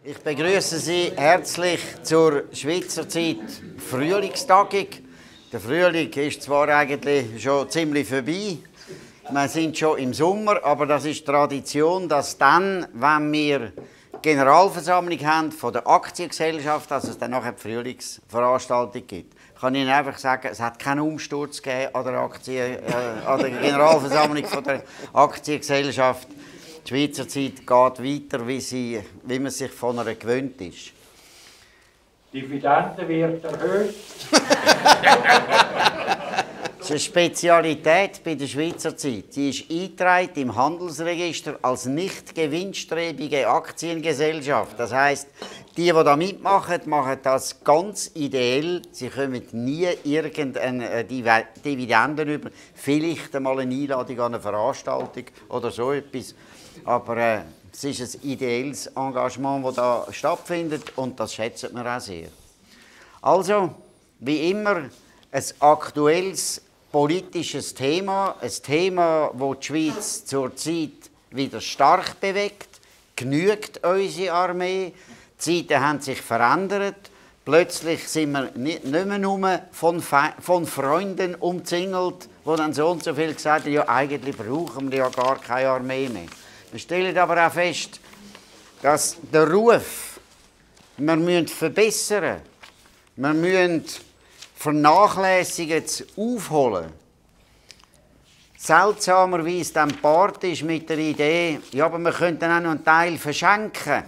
Ich begrüße Sie herzlich zur Schweizer Zeit Frühlingstagung. Der Frühling ist zwar eigentlich schon ziemlich vorbei, wir sind schon im Sommer, aber das ist Tradition, dass dann, wenn wir Generalversammlung haben von der Aktiengesellschaft, dass es dann nachher die Frühlingsveranstaltung gibt. Ich kann Ihnen einfach sagen, es hat keinen Umsturz gegeben an der Generalversammlung von der Aktiengesellschaft. Die Schweizer Zeit geht weiter, wie man sich von einer gewöhnt ist. Die Dividende wird erhöht. Das ist eine Spezialität bei der Schweizer Zeit. Die ist eingetragen im Handelsregister als nicht gewinnstrebige Aktiengesellschaft. Das heisst, die da mitmachen, machen das ganz ideell. Sie kommen nie irgendeine Dividenden über. Vielleicht einmal eine Einladung an eine Veranstaltung oder so etwas. Aber es ist ein ideelles Engagement, das da stattfindet und das schätzen wir auch sehr. Also, wie immer, ein aktuelles politisches Thema, ein Thema, das die Schweiz zurzeit wieder stark bewegt. Genügt unsere Armee? Die Zeiten haben sich verändert. Plötzlich sind wir nicht mehr nur von Freunden umzingelt, die dann so und so viel gesagt haben, ja, eigentlich brauchen wir ja gar keine Armee mehr. Wir stellen aber auch fest, dass der Ruf, wir müssen verbessern, wir müssen Vernachlässigendes aufholen. Seltsamerweise dann Part ist mit der Idee, ja, aber wir könnten auch noch einen Teil verschenken.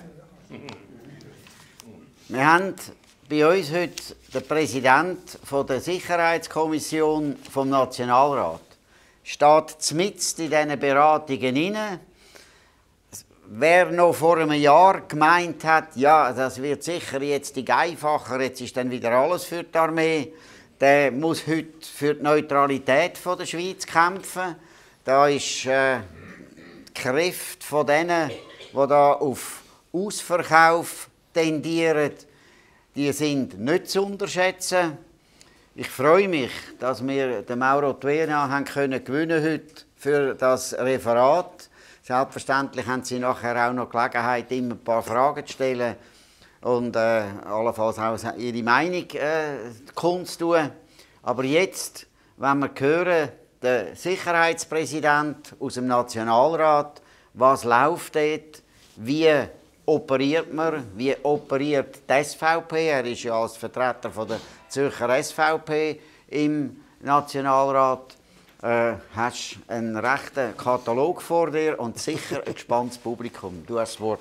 Wir haben bei uns heute den Präsidenten der Sicherheitskommission vom Nationalrat. Steht mitten in diesen Beratungen hinein. Wer noch vor einem Jahr gemeint hat, ja, das wird sicher jetzt einfacher, jetzt ist dann wieder alles für die Armee, der muss heute für die Neutralität der Schweiz kämpfen. Da ist die Kräfte von denen, die da auf Ausverkauf tendieren, die sind nicht zu unterschätzen. Ich freue mich, dass wir den Mauro Tuena haben gewinnen heute für das Referat. Selbstverständlich haben Sie nachher auch noch Gelegenheit, immer ein paar Fragen zu stellen und allenfalls auch Ihre Meinung kundzutun. Aber jetzt, wenn wir hören, der Sicherheitspräsident aus dem Nationalrat, was läuft dort, wie operiert man, wie operiert die SVP, er ist ja als Vertreter von der Zürcher SVP im Nationalrat, hast einen rechten Katalog vor dir und sicher ein gespanntes Publikum. Du hast das Wort.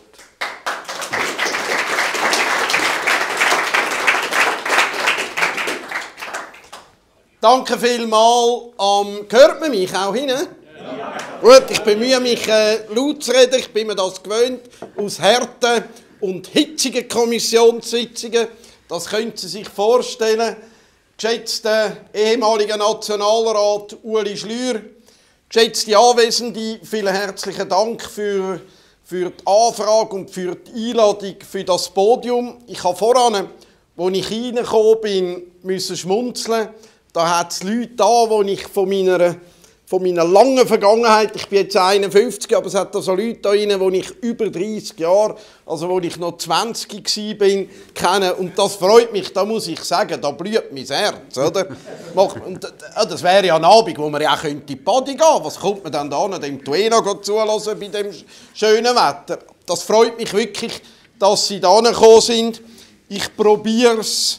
Danke vielmals. Hört man mich auch hin? Ja. Gut, ich bemühe mich laut zu reden. Ich bin mir das gewöhnt aus harten und hitzigen Kommissionssitzungen. Das können Sie sich vorstellen. Geschätzter ehemaliger Nationalrat Ueli Schlür, geschätzte Anwesende, vielen herzlichen Dank für die Anfrage und für die Einladung für das Podium. Ich habe voran, als ich reingekommen bin, müssen schmunzeln. Da hat es Leute da, die ich von meiner langen Vergangenheit, ich bin jetzt 51, aber es hat da so Leute da rein, die ich über 30 Jahre, also als ich noch 20 war, kenne. Und das freut mich, da muss ich sagen, da blüht mein Herz. Oder? Und, das wäre ja ein Abend, wo man ja auch in die Party gehen könnte. Was kommt man dann da noch dem Tuena zulassen bei dem schönen Wetter? Das freut mich wirklich, dass Sie da gekommen sind. Ich probiere es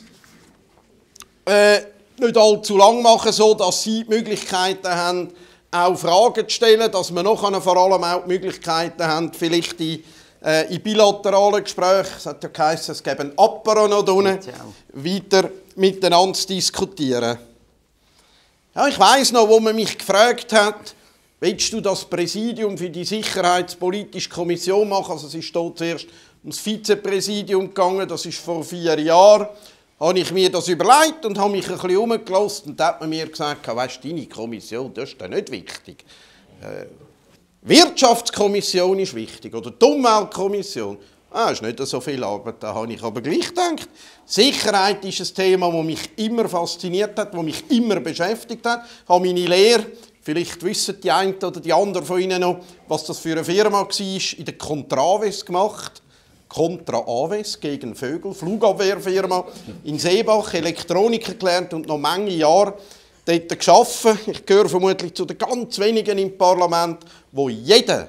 nicht allzu lang machen, so dass Sie die Möglichkeiten haben, auch Fragen zu stellen, dass wir noch vor allem auch die Möglichkeiten haben, vielleicht in bilateralen Gesprächen, es hat ja geheißen, es gäbe ein Apero noch unten, weiter miteinander zu diskutieren. Ja, ich weiss noch, wo man mich gefragt hat, willst du das Präsidium für die Sicherheitspolitische Kommission machen? Also es ist dort zuerst ums Vizepräsidium gegangen, das ist vor 4 Jahren. Habe ich mir das überlegt und habe mich ein bisschen umgelassen und da hat man mir gesagt, weisst du, deine Kommission, das ist ja nicht wichtig. Wirtschaftskommission ist wichtig oder die Umweltkommission. Das ist nicht so viel Arbeit, da habe ich aber gleich gedacht. Sicherheit ist ein Thema, das mich immer fasziniert hat, das mich immer beschäftigt hat. Ich habe meine Lehre, vielleicht wissen die einen oder die anderen von Ihnen noch, was das für eine Firma war, in der Contraves gemacht. Contra Aves gegen Vögel, Flugabwehrfirma in Seebach, Elektroniker gelernt und noch manche Jahre dort gearbeitet. Ich gehöre vermutlich zu den ganz wenigen im Parlament, wo jeder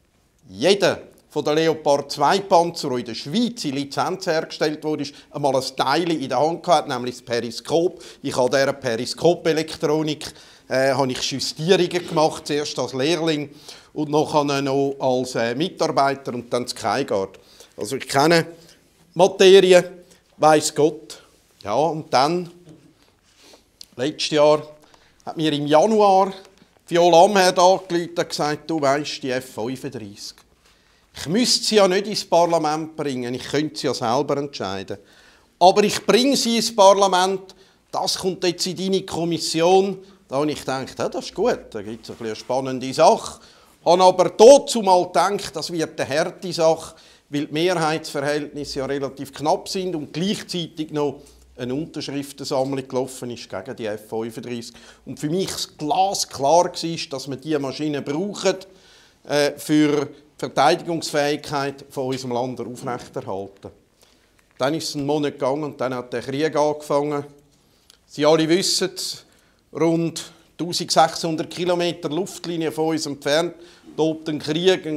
von der Leopard 2 Panzer, der in der Schweiz in Lizenz hergestellt wurde, einmal ein Teil in der Hand hatte, nämlich das Periskop. Ich habe dieser Periskop-Elektronik habe ich Justierungen gemacht, zuerst als Lehrling und nachher noch als Mitarbeiter und dann Skyguard. Also ich kenne Materie, weiss Gott. Ja, und dann, letztes Jahr, hat mir im Januar Viola Amherd angerufen und gesagt, du weisst, die F-35. Ich müsste sie ja nicht ins Parlament bringen, ich könnte sie ja selber entscheiden. Aber ich bringe sie ins Parlament, das kommt jetzt in deine Kommission. Da habe ich gedacht, ja, das ist gut, da gibt es eine spannende Sache. Ich habe aber dazu mal gedacht, das wird eine harte Sache, weil die Mehrheitsverhältnisse ja relativ knapp sind und gleichzeitig noch eine Unterschriftensammlung gelaufen ist gegen die F-35. Und für mich glasklar war, dass wir diese Maschine brauchen, für die Verteidigungsfähigkeit von unserem Land aufrechterhalten. Dann ist es einen Monat gegangen und dann hat der Krieg angefangen. Sie alle wissen es, rund 1600 Kilometer Luftlinie von uns entfernt, tobt ein Krieg,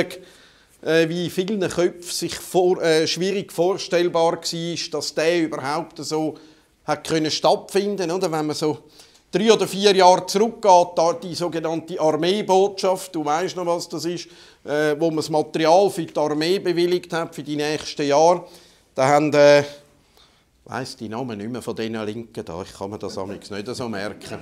wie in vielen Köpfen sich schwierig vorstellbar war, dass der überhaupt so hat stattfinden konnte. Wenn man so 3 oder 4 Jahre zurückgeht, da die sogenannte Armeebotschaft, du weißt noch, was das ist, wo man das Material für die Armee bewilligt hat für die nächsten Jahre, da haben ich weiss die Namen nicht mehr von diesen Linken da, ich kann mir das nicht so merken.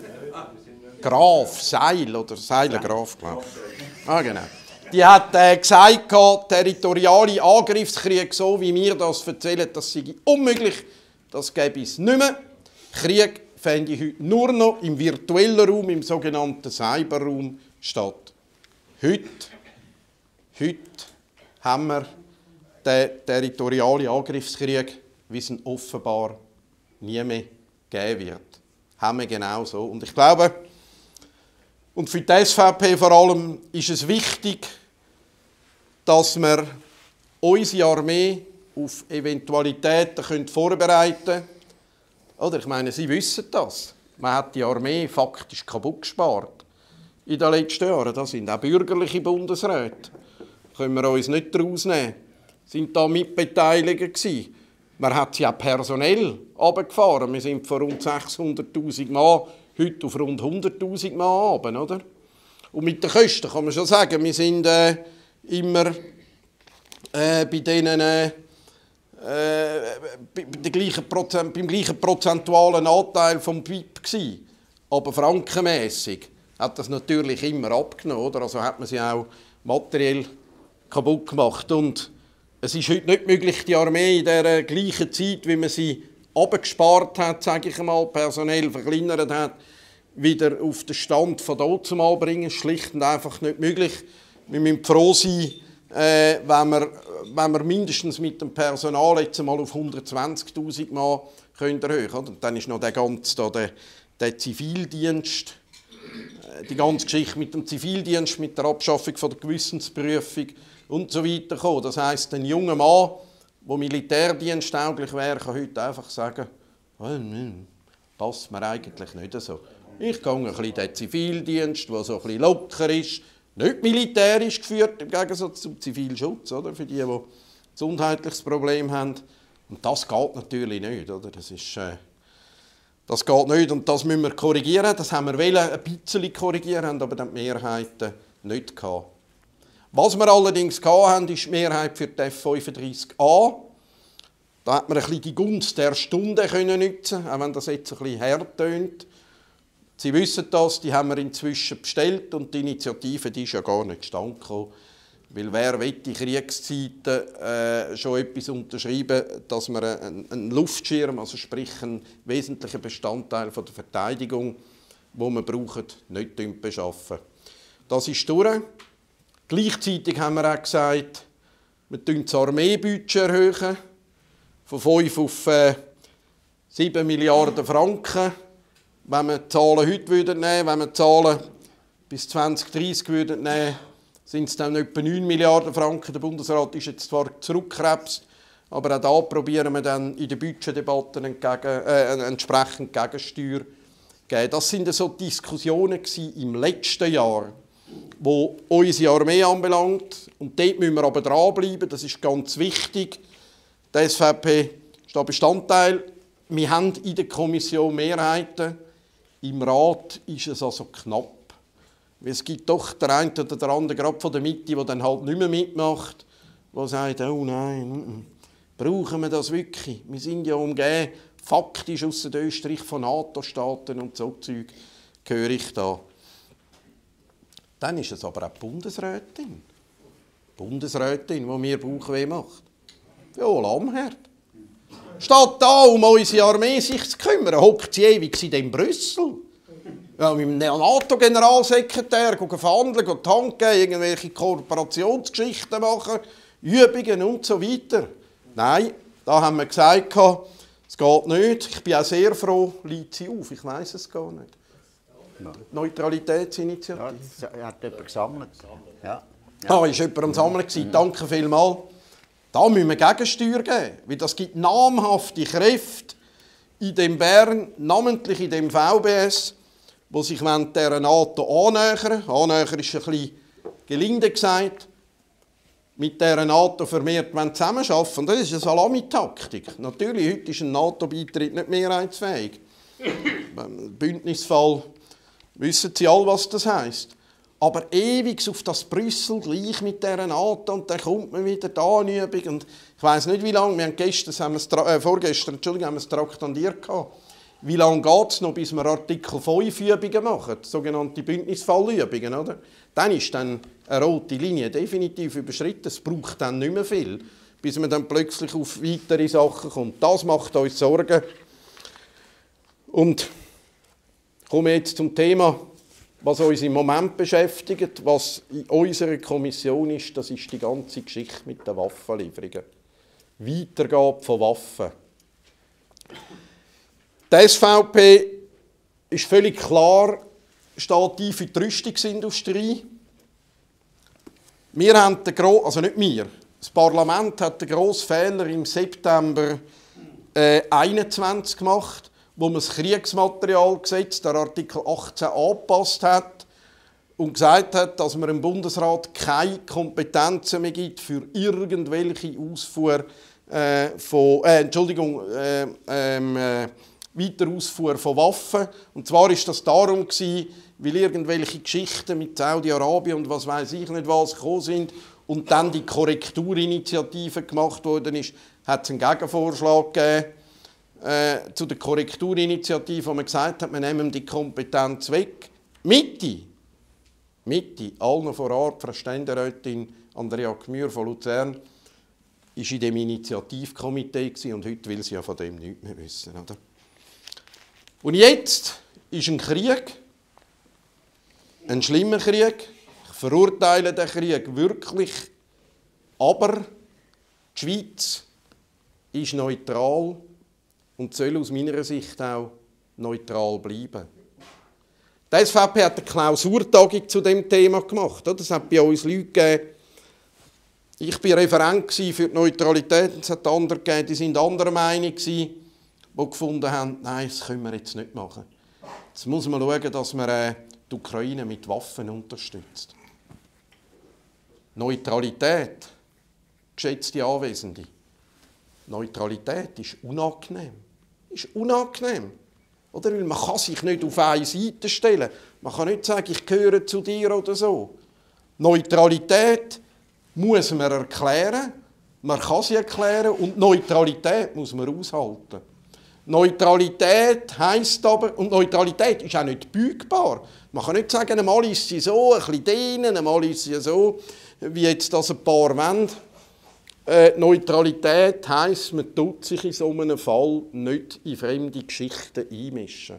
Graf, Seil oder Seiler-Graf, glaube ich. Ah, genau. Die hat gesagt, territoriale Angriffskrieg, so wie wir das erzählen, das sei unmöglich, das gäbe es nicht mehr. Krieg fände ich heute nur noch im virtuellen Raum, im sogenannten Cyberraum statt. Heute haben wir den territorialen Angriffskrieg, wie es ihn offenbar nie mehr geben wird. Haben wir genau so. Und ich glaube, und für die SVP vor allem ist es wichtig, dass wir unsere Armee auf Eventualitäten vorbereiten können. Oder ich meine, Sie wissen das. Man hat die Armee faktisch kaputt gespart in den letzten Jahren. Das sind auch bürgerliche Bundesräte. Da können wir uns nicht daraus nehmen. Sind da mitbeteiligt gewesen. Man hat sie auch personell runtergefahren. Wir sind von rund 600'000 Mann heute auf rund 100'000 Mann runter, oder? Und mit den Kosten kann man schon sagen, wir sind immer beim gleichen prozentualen Anteil vom BIP gewesen. Aber frankenmässig hat das natürlich immer abgenommen, oder? Also hat man sie auch materiell kaputt gemacht. Und es ist heute nicht möglich, die Armee in der gleichen Zeit, wie man sie abgespart hat, sage ich einmal, personell verkleinert hat, wieder auf den Stand von dazumal bringen. Schlicht und einfach nicht möglich. Wir müssen froh sein, wenn wir mindestens mit dem Personal jetzt mal auf 120'000 Mann erhöhen können. Und dann ist noch der Zivildienst, die ganze Geschichte mit dem Zivildienst, mit der Abschaffung von der Gewissensprüfung und so weiter gekommen. Das heisst, ein junger Mann, der militärdiensttauglich wäre, kann heute einfach sagen, passt mir eigentlich nicht so. Ich gehe ein bisschen den Zivildienst, der so ein bisschen locker ist, nicht militärisch geführt, im Gegensatz zum Zivilschutz, oder? Für die ein gesundheitliches Problem haben. Und das geht natürlich nicht, oder? Das geht nicht und das müssen wir korrigieren. Das haben wir wollen, ein bisschen korrigieren, haben aber dann die Mehrheiten nicht gehabt. Was wir allerdings hatten, ist die Mehrheit für die F-35A. Da hat man ein bisschen die Gunst der Stunde nutzen können, auch wenn das jetzt ein bisschen hart tönt. Sie wissen das, die haben wir inzwischen bestellt und die Initiative die ist ja gar nicht zustande gekommen. Weil wer will in Kriegszeiten schon etwas unterschreiben, dass man einen Luftschirm, also sprich einen wesentlichen Bestandteil von der Verteidigung, den wir brauchen, nicht beschaffen. Das ist durch. Gleichzeitig haben wir auch gesagt, wir erhöhen das Armeebudget von 5 auf 7 Milliarden Franken. Wenn wir die Zahlen heute nehmen würden, wenn wir die Zahlen bis 2030 nehmen würden, sind es dann etwa 9 Milliarden Franken. Der Bundesrat ist jetzt zwar zurückgekrebst, aber auch da probieren wir dann in den Budgetdebatten entsprechend Gegensteuer zu geben. Das sind so Diskussionen im letzten Jahr, wo unsere Armee anbelangt. Und dort müssen wir aber dranbleiben, das ist ganz wichtig. Die SVP ist da Bestandteil. Wir haben in der Kommission Mehrheiten. Im Rat ist es also knapp. Es gibt doch der eine oder der andere, gerade von der Mitte, der dann halt nicht mehr mitmacht, der sagt, oh nein, brauchen wir das wirklich? Wir sind ja umgeben, faktisch ausser Österreich von NATO-Staaten und so Zeug höre ich da. Dann ist es aber auch die Bundesrätin. Die Bundesrätin, die mir Bauchweh macht. Ja, Lamherd. Statt da um unsere Armee sich zu kümmern, hockt sie ewig in Brüssel. Ja, mit dem NATO-Generalsekretär verhandeln, tanken, irgendwelche Kooperationsgeschichten machen, Übungen und so weiter. Nein, da haben wir gesagt, es geht nicht. Ich bin auch sehr froh, liegt sie auf. Ich weiss es gar nicht. Ja. Neutralitätsinitiative. Ja, hat jemand gesammelt. Ja. Da war jemand am Sammeln. Danke vielmals. Da müssen wir Gegensteuer geben, weil das gibt namhafte Kräfte in dem Bern, namentlich in dem VBS, die sich der NATO annähern. Annähern ist ein bisschen gelinde gesagt. Mit dieser NATO vermehrt zusammenarbeiten. Und das ist eine Salamitaktik. Natürlich, heute ist ein NATO-Beitritt nicht mehrheitsfähig. Im Bündnisfall wissen Sie alle, was das heisst. Aber ewig auf das Brüssel, gleich mit dieser NATO, und dann kommt man wieder da in Übung. Und ich weiss nicht, wie lange, wir haben vorgestern haben wir es traktandiert. Wie lange geht es noch, bis wir Artikel 5 Übungen machen, sogenannte Bündnisfallübungen, oder? Dann ist dann eine rote Linie definitiv überschritten. Es braucht dann nicht mehr viel, bis man dann plötzlich auf weitere Sachen kommt. Das macht uns Sorgen. Und ich komme jetzt zum Thema, was uns im Moment beschäftigt, was in unserer Kommission ist, das ist die ganze Geschichte mit den Waffenlieferungen. Weitergabe von Waffen. Die SVP ist völlig klar, steht ein für die Rüstungsindustrie. Wir haben also nicht wir, das Parlament hat den grossen Fehler im September 2021 gemacht, wo man das Kriegsmaterialgesetz, der Artikel 18, angepasst hat und gesagt hat, dass man dem Bundesrat keine Kompetenzen mehr gibt für irgendwelche Ausfuhr Weiterausfuhr von Waffen. Und zwar ist das darum gewesen, weil irgendwelche Geschichten mit Saudi-Arabien und was weiß ich nicht was gekommen sind und dann die Korrekturinitiative gemacht worden ist, hat es einen Gegenvorschlag gegeben zu der Korrekturinitiative, wo man gesagt hat, wir nehmen die Kompetenz weg. Mitte, allen vor Ort, Frau Ständerätin Andrea Gmür von Luzern, war in dem Initiativkomitee und heute will sie ja von dem nichts mehr wissen. Oder? Und jetzt ist ein Krieg, ein schlimmer Krieg. Ich verurteile den Krieg wirklich, aber die Schweiz ist neutral und soll aus meiner Sicht auch neutral bleiben. Die SVP hat eine Klausurtagung zu diesem Thema gemacht. Es hat bei uns Leute gegeben, ich war Referent für die Neutralität, und es hat andere gegeben, die waren anderer Meinung, die gefunden haben, nein, das können wir jetzt nicht machen. Jetzt muss man schauen, dass man die Ukraine mit Waffen unterstützt. Neutralität, geschätzte Anwesende, Neutralität ist unangenehm. Ist unangenehm. Oder? Weil man kann sich nicht auf eine Seite stellen. Man kann nicht sagen, ich gehöre zu dir oder so. Neutralität muss man erklären. Man kann sie erklären und Neutralität muss man aushalten. Neutralität heisst aber, und Neutralität ist auch nicht beugbar. Man kann nicht sagen, einmal ist sie so, ein bisschen denen, einmal ist sie so, wie jetzt das ein paar wollen. Neutralität heisst, man tut sich in so einem Fall nicht in fremde Geschichten einmischen.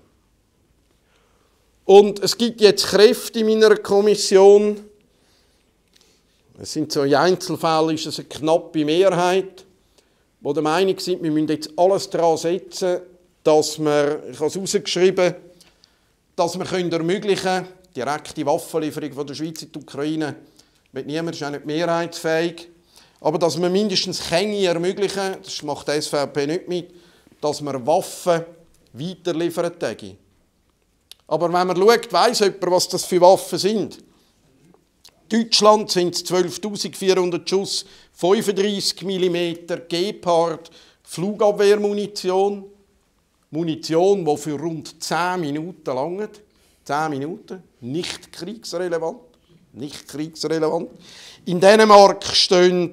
Und es gibt jetzt Kräfte in meiner Kommission, es sind so in Einzelfällen ist es eine knappe Mehrheit, die der Meinung sind, wir müssen jetzt alles daran setzen, dass wir, ich habe es herausgeschrieben, dass wir ermöglichen können, direkte Waffenlieferung von der Schweiz in die Ukraine, Niemand ist auch nicht mehrheitsfähig. Aber dass wir mindestens Känge ermöglichen, das macht die SVP nicht mit, dass wir Waffen weiterliefern. Aber wenn man schaut, weiss jemand, was das für Waffen sind. Deutschland sind es 12.400 Schuss, 35 mm Gepard, Flugabwehrmunition. Munition, die für rund 10 Minuten langt. 10 Minuten, nicht kriegsrelevant. Nicht kriegsrelevant. In Dänemark stehen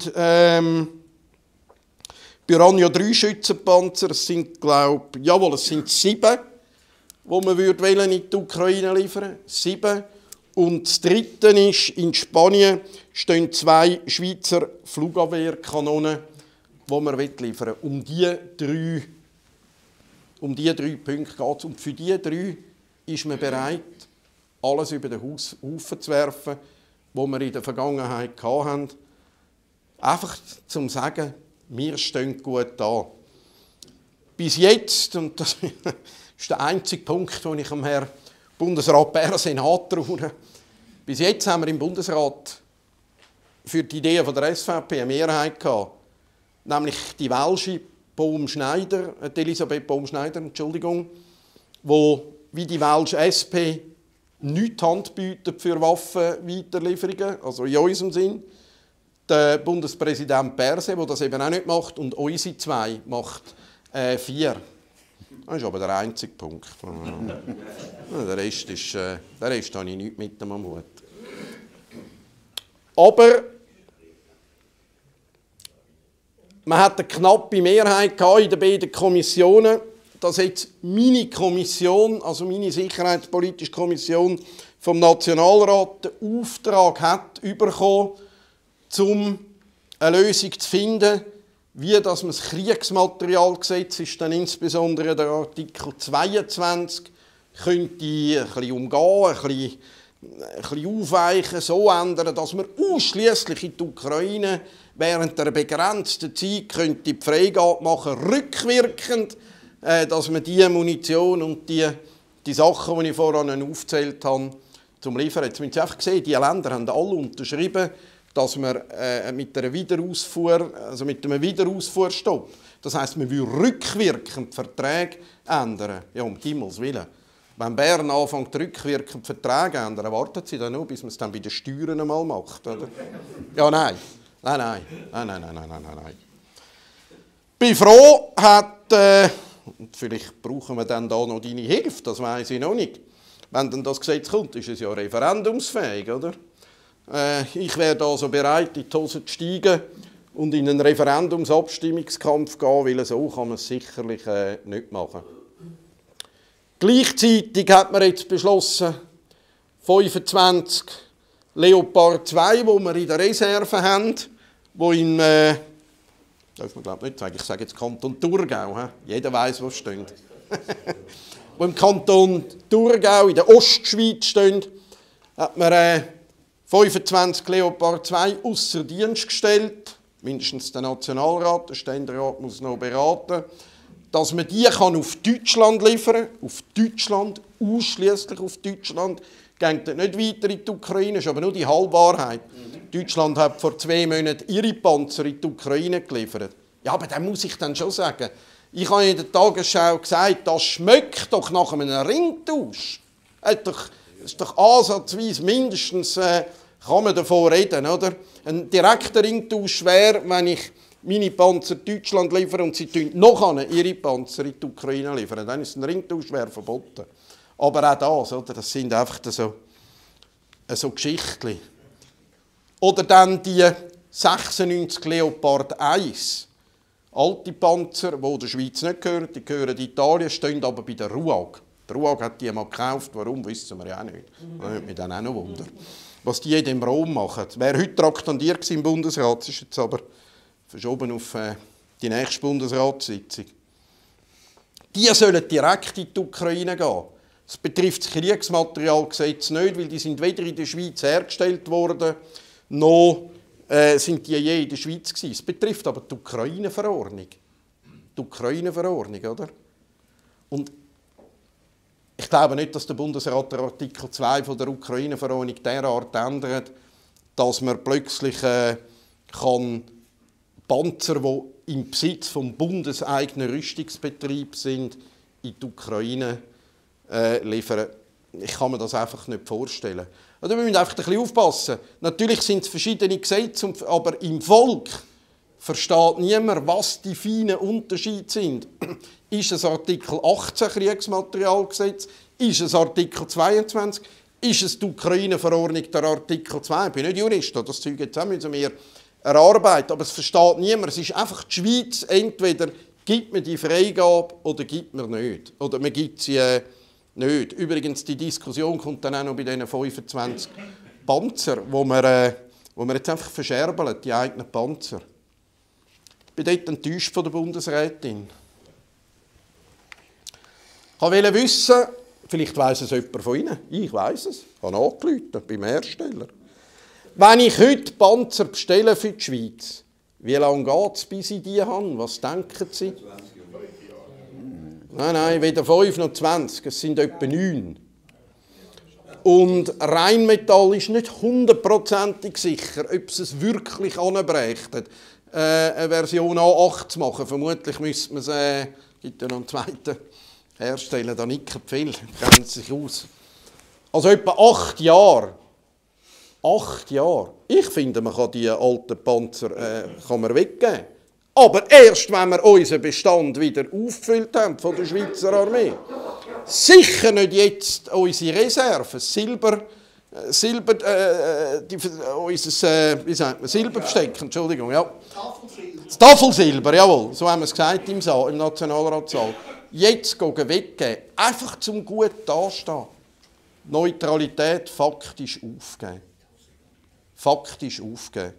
Piranha 3 Schützenpanzer. Es sind, es sind 7, die man in die Ukraine liefern wollen. 7. Und das Dritte ist, in Spanien stehen 2 Schweizer Flugabwehrkanonen, die man liefern will. Um diese 3 Punkte geht es. Und für diese 3 ist man bereit, alles über den Haufen zu werfen, was wir in der Vergangenheit hatten. Einfach zum sagen, wir stehen gut da. Bis jetzt, und das ist der einzige Punkt, wo ich am Herrn Bundesrat Berse nachtraue, bis jetzt haben wir im Bundesrat für die Idee von der SVP eine Mehrheit gehabt, nämlich die Welsche Elisabeth Baum-Schneider, wo wie die Welsche SP nichts Hand bietet für Waffenweiterlieferungen, also in unserem Sinn. Der Bundespräsident Berse, der das eben auch nicht macht, und unsere 2 macht 4. Das ist aber der einzige Punkt. Der Rest habe ich nichts mit dem am Hut. Aber man hat eine knappe Mehrheit in den beiden Kommissionen, dass jetzt meine Kommission, also meine Sicherheitspolitische Kommission vom Nationalrat, den Auftrag hat bekommen, um eine Lösung zu finden, wie das Kriegsmaterialgesetz ist, dann insbesondere der Artikel 22, könnte ein bisschen umgehen, ein bisschen aufweichen, so ändern, dass man ausschliesslich in die Ukraine während einer begrenzten Zeit die Freigabe machen könnte, rückwirkend, dass man die Munition und die Sachen, die ich vorhin aufgezählt habe, zum Liefern. Jetzt müssen Sie einfach sehen, die Länder haben alle unterschrieben, dass man mit einem Wiederausfuhrstopp, das heisst, man will rückwirkend Verträge ändern. Ja, um Himmels Willen. Wenn Bern anfängt, rückwirkend Verträge zu ändern, wartet sie dann nur, bis man es dann bei den Steuern einmal macht, oder? Ja, nein. Nein. Ich bin froh, und vielleicht brauchen wir dann da noch deine Hilfe, das weiss ich noch nicht. Wenn dann das Gesetz kommt, ist es ja referendumsfähig, oder? Ich wäre also bereit, in die Hose zu steigen und in einen Referendumsabstimmungskampf gehen, weil so kann man es sicherlich nicht machen. Gleichzeitig hat man jetzt beschlossen, 25 Leopard 2, die wir in der Reserve haben, die in, darf man glaube nicht sagen, ich sage jetzt Kanton Thurgau, jeder weiss, wo es steht. Die im Kanton Thurgau, in der Ostschweiz stehen, hat man 25 Leopard 2 ausser Dienst gestellt, mindestens der Nationalrat, der Ständerat muss noch beraten, dass man die auf Deutschland liefern kann, auf Deutschland, ausschliesslich auf Deutschland, geht nicht weiter in die Ukraine, ist aber nur die Halbwahrheit. Deutschland hat vor 2 Monaten ihre Panzer in die Ukraine geliefert. Ja, aber da muss ich dann schon sagen, ich habe in der Tagesschau gesagt, das schmeckt doch nach einem Ringtausch. Das ist doch ansatzweise mindestens, kann man davon reden, oder? Ein direkter Ringtausch wäre, wenn ich meine Panzer Deutschland liefere und sie noch ihre Panzer in die Ukraine liefern. Dann ist ein Ringtausch verboten. Aber auch das, oder? Das sind einfach so Geschichten. Oder dann die 96 Leopard 1. Alte Panzer, die der Schweiz nicht gehören, die gehören Italien, stehen aber bei der RUAG. Die RUAG hat die mal gekauft, warum, wissen wir ja auch nicht. Das würde mich dann auch noch wundern. Was die in dem Rom machen. Wäre heute traktandiert im Bundesrat, ist jetzt aber verschoben auf die nächste Bundesratssitzung. Die sollen direkt in die Ukraine gehen. Das betrifft das Kriegsmaterialgesetz nicht, weil die sind weder in der Schweiz hergestellt worden, noch sind die je in der Schweiz gewesen. Es betrifft aber die Ukraine-Verordnung. Die Ukraine-Verordnung, oder? Und ich glaube nicht, dass der Bundesrat den Artikel 2 von der Ukraine-Verordnung derart ändert, dass man plötzlich Panzer, die im Besitz vom bundeseigenen Rüstungsbetrieb sind, in die Ukraine liefern. Ich kann mir das einfach nicht vorstellen. Also wir müssen einfach ein bisschen aufpassen. Natürlich sind es verschiedene Gesetze, aber im Volk versteht niemand, was die feinen Unterschiede sind. Ist es Artikel 18 Kriegsmaterialgesetz? Ist es Artikel 22? Ist es die Ukraine-Verordnung der Artikel 2? Ich bin nicht Jurist, das Zeug jetzt müssen wir erarbeiten, aber es versteht niemand. Es ist einfach die Schweiz, entweder gibt man die Freigabe oder gibt man nicht. Oder man gibt sie nicht. Übrigens, die Diskussion kommt dann auch noch bei diesen 25 Panzer, wo wir jetzt einfach verscherbeln, die eigenen Panzer. Ich bin dort enttäuscht von der Bundesrätin. Ich wollte wissen, vielleicht weiss es jemand von Ihnen, ich weiss es, ich habe angerufen beim Hersteller. Wenn ich heute Panzer bestelle für die Schweiz, wie lange geht es, bis ich die habe? Was denken Sie? 20 Jahre. Nein, weder 5 noch 20, es sind etwa 9. Und Rheinmetall ist nicht 100%ig sicher, ob es wirklich anbrächte, eine Version A8 zu machen. Vermutlich müsste man es, gibt ja noch einen zweiten Hersteller, da nicht viel, kennen Sie sich aus. Also etwa 8 Jahre. 8 Jahre. Ich finde, man kann die alten Panzer weggeben. Aber erst, wenn wir unseren Bestand wieder aufgefüllt haben von der Schweizer Armee. Sicher nicht jetzt unsere Reserven, Silberbesteck, Entschuldigung, ja. Das Tafelsilber, jawohl, so haben wir es gesagt im Nationalratssaal. Jetzt weggeben, einfach zum gut dastehen. Neutralität faktisch aufgeben. Faktisch aufgeben.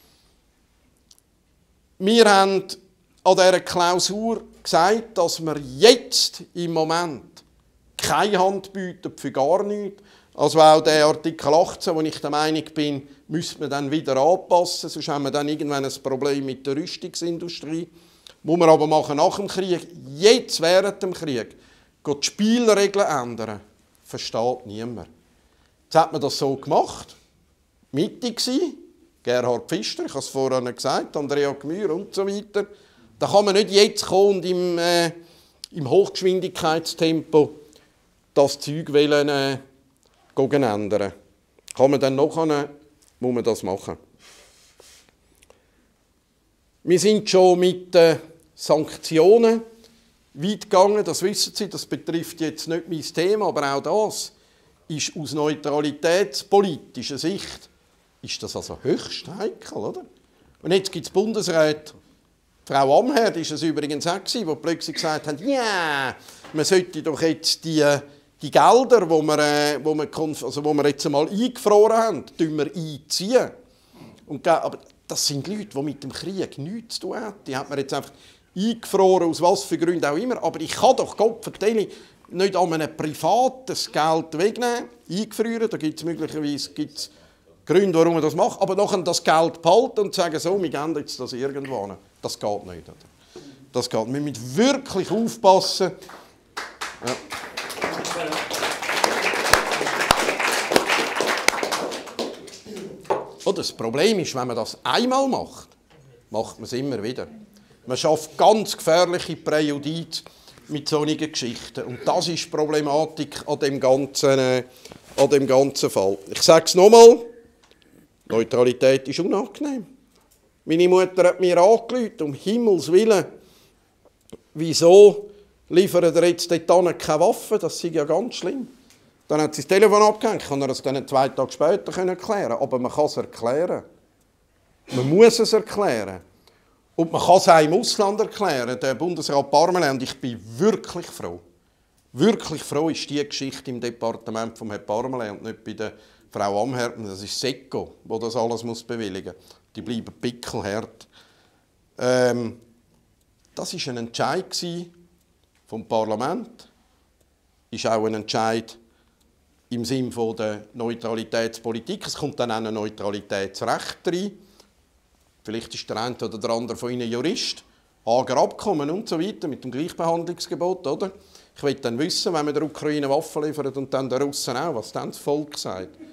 Wir haben an dieser Klausur gesagt, dass wir jetzt im Moment keine Hand bieten für gar nichts. Also auch der Artikel 18, wo ich der Meinung bin, müsste man dann wieder anpassen, sonst haben wir dann irgendwann ein Problem mit der Rüstungsindustrie. Muss man aber machen nach dem Krieg. Jetzt während dem Krieg die Spielregeln ändern, versteht niemand. Jetzt hat man das so gemacht. Mitte gsi, Gerhard Pfister, ich habe es vorhin gesagt, Andrea Gmür und so weiter. Da kann man nicht jetzt kommen und im Hochgeschwindigkeitstempo das Zeug ändern. Kann man dann nachher, muss man das machen. Wir sind schon mit Sanktionen weit gegangen, das wissen Sie, das betrifft jetzt nicht mein Thema, aber auch das ist aus neutralitätspolitischer Sicht ist das also höchst heikel, oder? Und jetzt gibt es Bundesräte, Frau Amherd war es übrigens auch, die plötzlich gesagt haben, ja, man sollte doch jetzt die Gelder, wo wir jetzt einmal eingefroren haben, einziehen. Aber das sind Leute, die mit dem Krieg nichts zu tun haben. Die hat man jetzt einfach eingefroren, aus was für Gründen auch immer. Aber ich kann doch Gott vertellen, nicht an einem Privaten das Geld wegnehmen, eingefrieren. Da gibt es möglicherweise Gründe, warum man das macht. Aber nachher das Geld behalten und sagen, so, wir geben jetzt das irgendwo. Das geht nicht. Das geht. Wir müssen wirklich aufpassen. Ja. Das Problem ist, wenn man das einmal macht, macht man es immer wieder. Man schafft ganz gefährliche Präjudiz mit solchen Geschichten. Und das ist die Problematik an dem ganzen Fall. Ich sage es nochmal, Neutralität ist unangenehm. Meine Mutter hat mir angerufen, um Himmels Willen, wieso liefert er jetzt dort keine Waffen? Das ist ja ganz schlimm. Dann hat sie das Telefon abgehängt, kann er es dann 2 Tage später erklären. Aber man kann es erklären. Man muss es erklären. Und man kann es auch im Ausland erklären. Der Bundesrat Parmelin, und ich bin wirklich froh. Wirklich froh ist die Geschichte im Departement von Herrn Parmelin und nicht bei der Frau Amherd. Das ist SECO, die das alles bewilligen muss. Die bleiben pickelhart. Das war ein Entscheid vom Parlament. Ist auch ein Entscheid im Sinne der Neutralitätspolitik. Es kommt dann auch ein Neutralitätsrecht rein. Vielleicht ist der eine oder der andere von Ihnen Jurist. Hager Abkommen und so weiter mit dem Gleichbehandlungsgebot, oder? Ich will dann wissen, wenn wir der Ukraine Waffen liefern und dann den Russen auch, was dann das Volk sagt.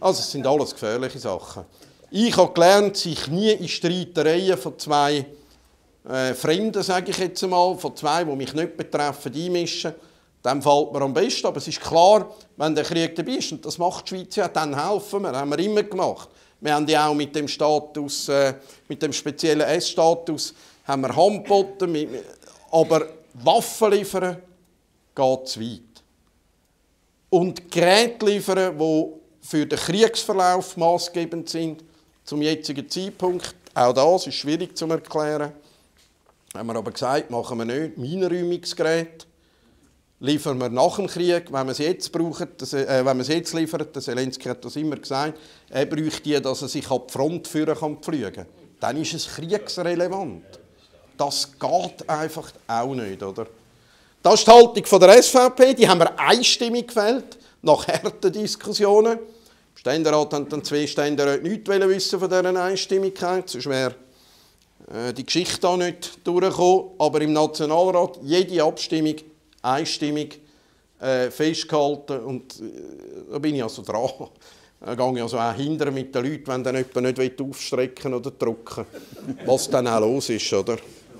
Also es sind alles gefährliche Sachen. Ich habe gelernt, sich nie in Streitereien von zwei Fremden, sage ich jetzt einmal, von zwei, die mich nicht betreffen, einmischen. Dann fällt mir am besten. Aber es ist klar, wenn der Krieg dabei ist, und das macht die Schweiz ja, dann helfen wir. Das haben wir immer gemacht. Wir haben ja auch mit dem Status, mit dem speziellen S-Status, haben wir Hand geboten. Aber Waffen liefern geht zu weit. Und Geräte liefern, die für den Kriegsverlauf maßgebend sind, zum jetzigen Zeitpunkt, auch das ist schwierig zu erklären. Haben wir aber gesagt, machen wir nicht. Minenräumungsgeräte liefern wir nach dem Krieg, wenn wir es jetzt brauchen, wenn wir es jetzt liefern. Der Zelensky hat das immer gesagt. Er bräuchte die, dass er sich an die Front führen kann, fliegen. Dann ist es kriegsrelevant. Das geht einfach auch nicht, oder? Das ist die Haltung der SVP. Die haben wir einstimmig gewählt, nach harten Diskussionen. Im Ständerat haben dann 2 Ständeräte nichts wissen von dieser Einstimmigkeit. Sonst wäre die Geschichte da nicht durchgekommen. Aber im Nationalrat jede Abstimmung einstimmig festgehalten. Und da bin ich also dran. Da gehe ich also auch hinter mit den Leuten, wenn dann jemand nicht aufstrecken oder drücken will. Was dann auch los ist, oder?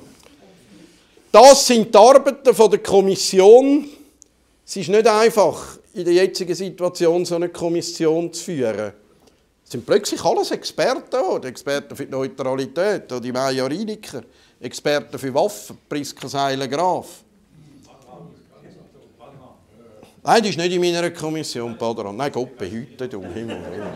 Das sind die Arbeiten der Kommission. Es ist nicht einfach, in der jetzigen Situation so eine Kommission zu führen. Es sind plötzlich alles Experten, Experten für die Neutralität, die Maja Rieniker, Experten für Waffen, Priska Seiler-Graf. Nein, die ist nicht in meiner Kommission, Paderan. Nein, Gott behüte, du Himmel.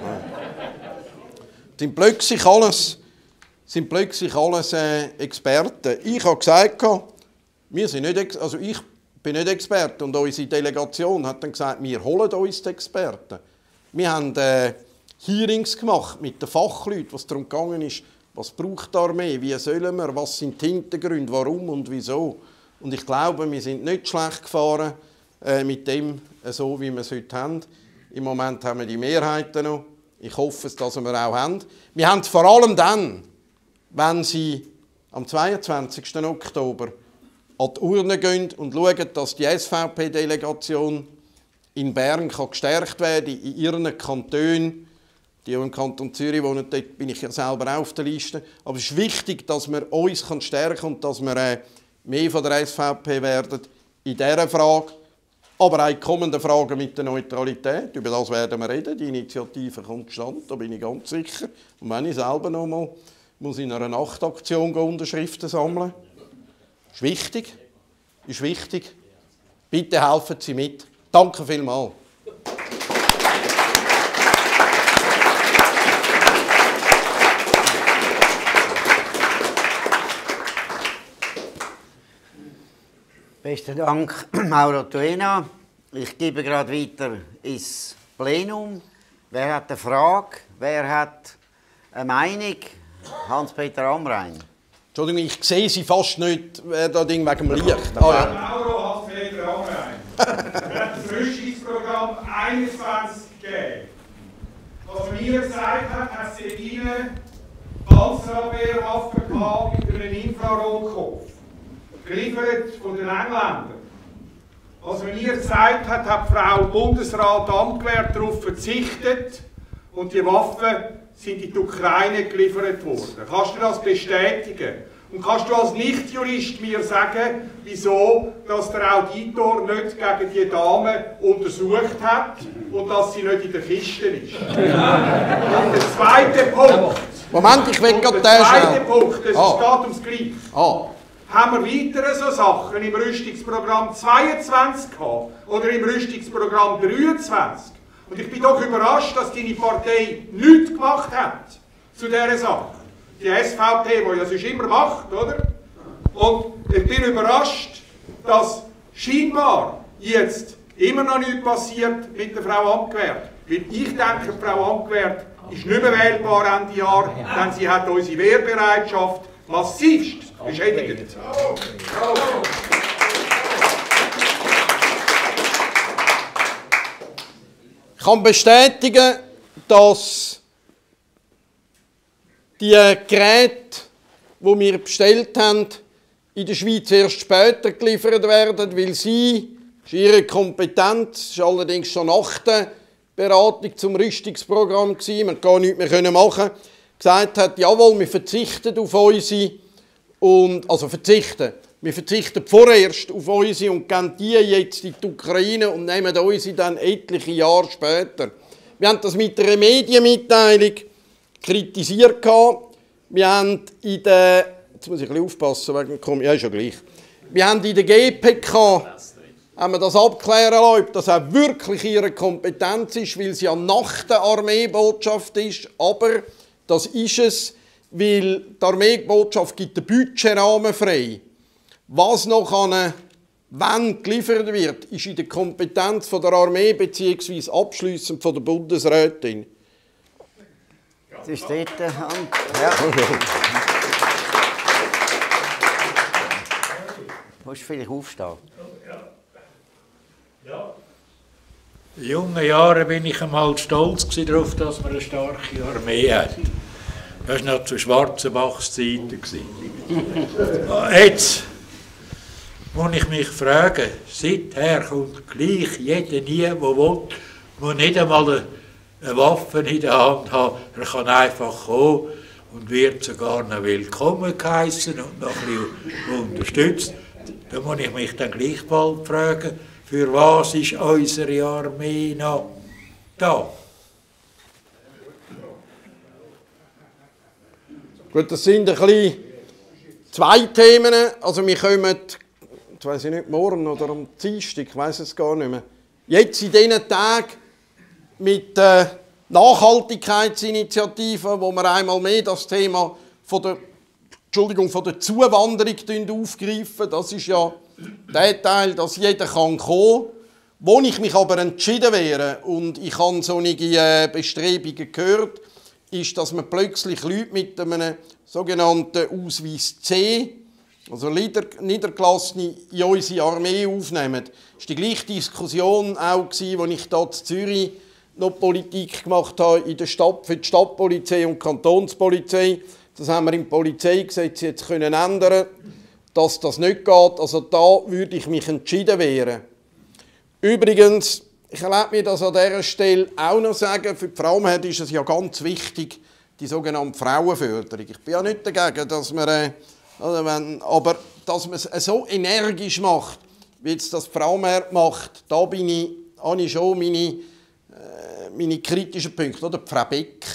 Es sind plötzlich alles Experten. Ich habe gesagt, wir sind nicht, also ich bin nicht Experte und unsere Delegation hat dann gesagt, wir holen uns die Experten. Wir haben Hearings gemacht mit den Fachleuten, was darum gegangen ist, was braucht die Armee, wie sollen wir, was sind die Hintergründe, warum und wieso. Und ich glaube, wir sind nicht schlecht gefahren mit dem, so wie wir es heute haben. Im Moment haben wir die Mehrheiten noch. Ich hoffe, dass wir auch haben. Wir haben es vor allem dann, wenn Sie am 22. Oktober an die Urne gehen und schauen, dass die SVP-Delegation in Bern gestärkt werden kann, in ihren Kantonen. Die, die im Kanton Zürich wohnen, dort bin ich ja selber auch auf der Liste. Aber es ist wichtig, dass wir uns stärken können und dass wir mehr von der SVP werden in dieser Frage. Aber auch in kommenden Fragen mit der Neutralität. Über das werden wir reden. Die Initiative kommt zustande, da bin ich ganz sicher. Und wenn ich selber noch mal muss in einer Nachtaktion Unterschriften sammeln, ist wichtig. Ist wichtig. Bitte helfen Sie mit. Danke vielmals. Besten Dank, Mauro Tuena. Ich gebe gerade weiter ins Plenum. Wer hat eine Frage? Wer hat eine Meinung? Hans-Peter Amrein. Entschuldigung, ich sehe Sie fast nicht, da Ding wegen dem Licht. Mauro Hans-Peter Amrein. Das Rüstungsprogramm 21 gegeben. Was man mir gesagt hat, hat Sedine Panzerabwehrwaffen gehabt mit einem Infrarotkopf. Geliefert von den Engländern. Was man mir gesagt hat, hat Frau Bundesrat Amtgewehr darauf verzichtet und die Waffen sind in die Ukraine geliefert worden. Kannst du das bestätigen? Und kannst du als Nichtjurist mir sagen, wieso dass der Auditor nicht gegen die Dame untersucht hat und dass sie nicht in der Kiste ist? Und der zweite Punkt. Moment, ich will gerade den Der zweite Punkt, es geht ums Gleiche. Haben wir weitere so Sachen im Rüstungsprogramm 22 gehabt oder im Rüstungsprogramm 23? Und ich bin doch überrascht, dass deine Partei nichts gemacht hat zu dieser Sache. Die SVP, die ja sonst immer macht, oder? Und ich bin überrascht, dass scheinbar jetzt immer noch nichts passiert mit der Frau Amtgewehr. Weil ich denke, Frau Amtgewehr ist nicht mehr wählbar Ende Jahr, denn sie hat unsere Wehrbereitschaft massivst beschädigt. Ich kann bestätigen, dass die Geräte, die wir bestellt haben, in der Schweiz erst später geliefert werden, weil sie, das ist ihre Kompetenz, ist allerdings schon nach der Beratung zum Rüstungsprogramm, wir haben gar nichts mehr machen, gesagt hat, jawohl, wir verzichten auf unsere, wir verzichten vorerst auf unsere und geben die jetzt in die Ukraine und nehmen unsere dann etliche Jahre später. Wir haben das mit einer Medienmitteilung kritisiert. Wir haben in der, jetzt muss ich ein bisschen aufpassen, wegen ja, ist ja gleich. Wir haben in der GPK haben wir das abklären lassen, ob das auch wirklich ihre Kompetenz ist, weil sie ja nach der Armeebotschaft ist. Aber das ist es, weil die Armeebotschaft gibt den Budgetrahmen frei. Was noch wann geliefert wird, ist in der Kompetenz von der Armee bzw. abschliessend von der Bundesrätin. Das ist dort ja. Du musst vielleicht aufstehen. Ja. In jungen Jahren bin ich einmal stolz darauf, dass wir eine starke Armee hatten. Das war noch zu Schwarzenbachs Zeiten. Jetzt muss ich mich fragen, seither kommt gleich jeder nie, der will, der nicht einmal eine Waffe in der Hand hat. Er kann einfach kommen und wird sogar noch willkommen geheissen und noch ein bisschen unterstützt. Da muss ich mich dann gleich bald fragen, für was ist unsere Armee noch da? Gut, das sind ein bisschen zwei Themen. Also wir kommen, ich weiss nicht, morgen oder am Dienstag, ich weiss es gar nicht mehr. Jetzt in diesen Tagen mit der Nachhaltigkeitsinitiative, wo wir einmal mehr das Thema von der Zuwanderung aufgreifen. Das ist ja der Teil, dass jeder kommen kann. Wo ich mich aber entschieden wäre, und ich habe solche Bestrebungen gehört, ist, dass man plötzlich Leute mit einem sogenannten Ausweis C, also Niedergelassene, in unsere Armee aufnehmen. Das war die gleiche Diskussion auch, als ich hier in Zürich noch Politik gemacht habe in der Stadt, für die Stadtpolizei und die Kantonspolizei. Das haben wir im Polizeigesetz jetzt ändern, dass das nicht geht. Also da würde ich mich entschieden wehren. Übrigens, ich erlaube mir das an dieser Stelle auch noch sagen, für die Frauen ist es ja ganz wichtig, die sogenannte Frauenförderung. Ich bin ja nicht dagegen, dass man, aber dass man es so energisch macht, wie jetzt das Frauenmarkt macht, da habe ich schon meine kritischen Punkte. Oder Frau Beck,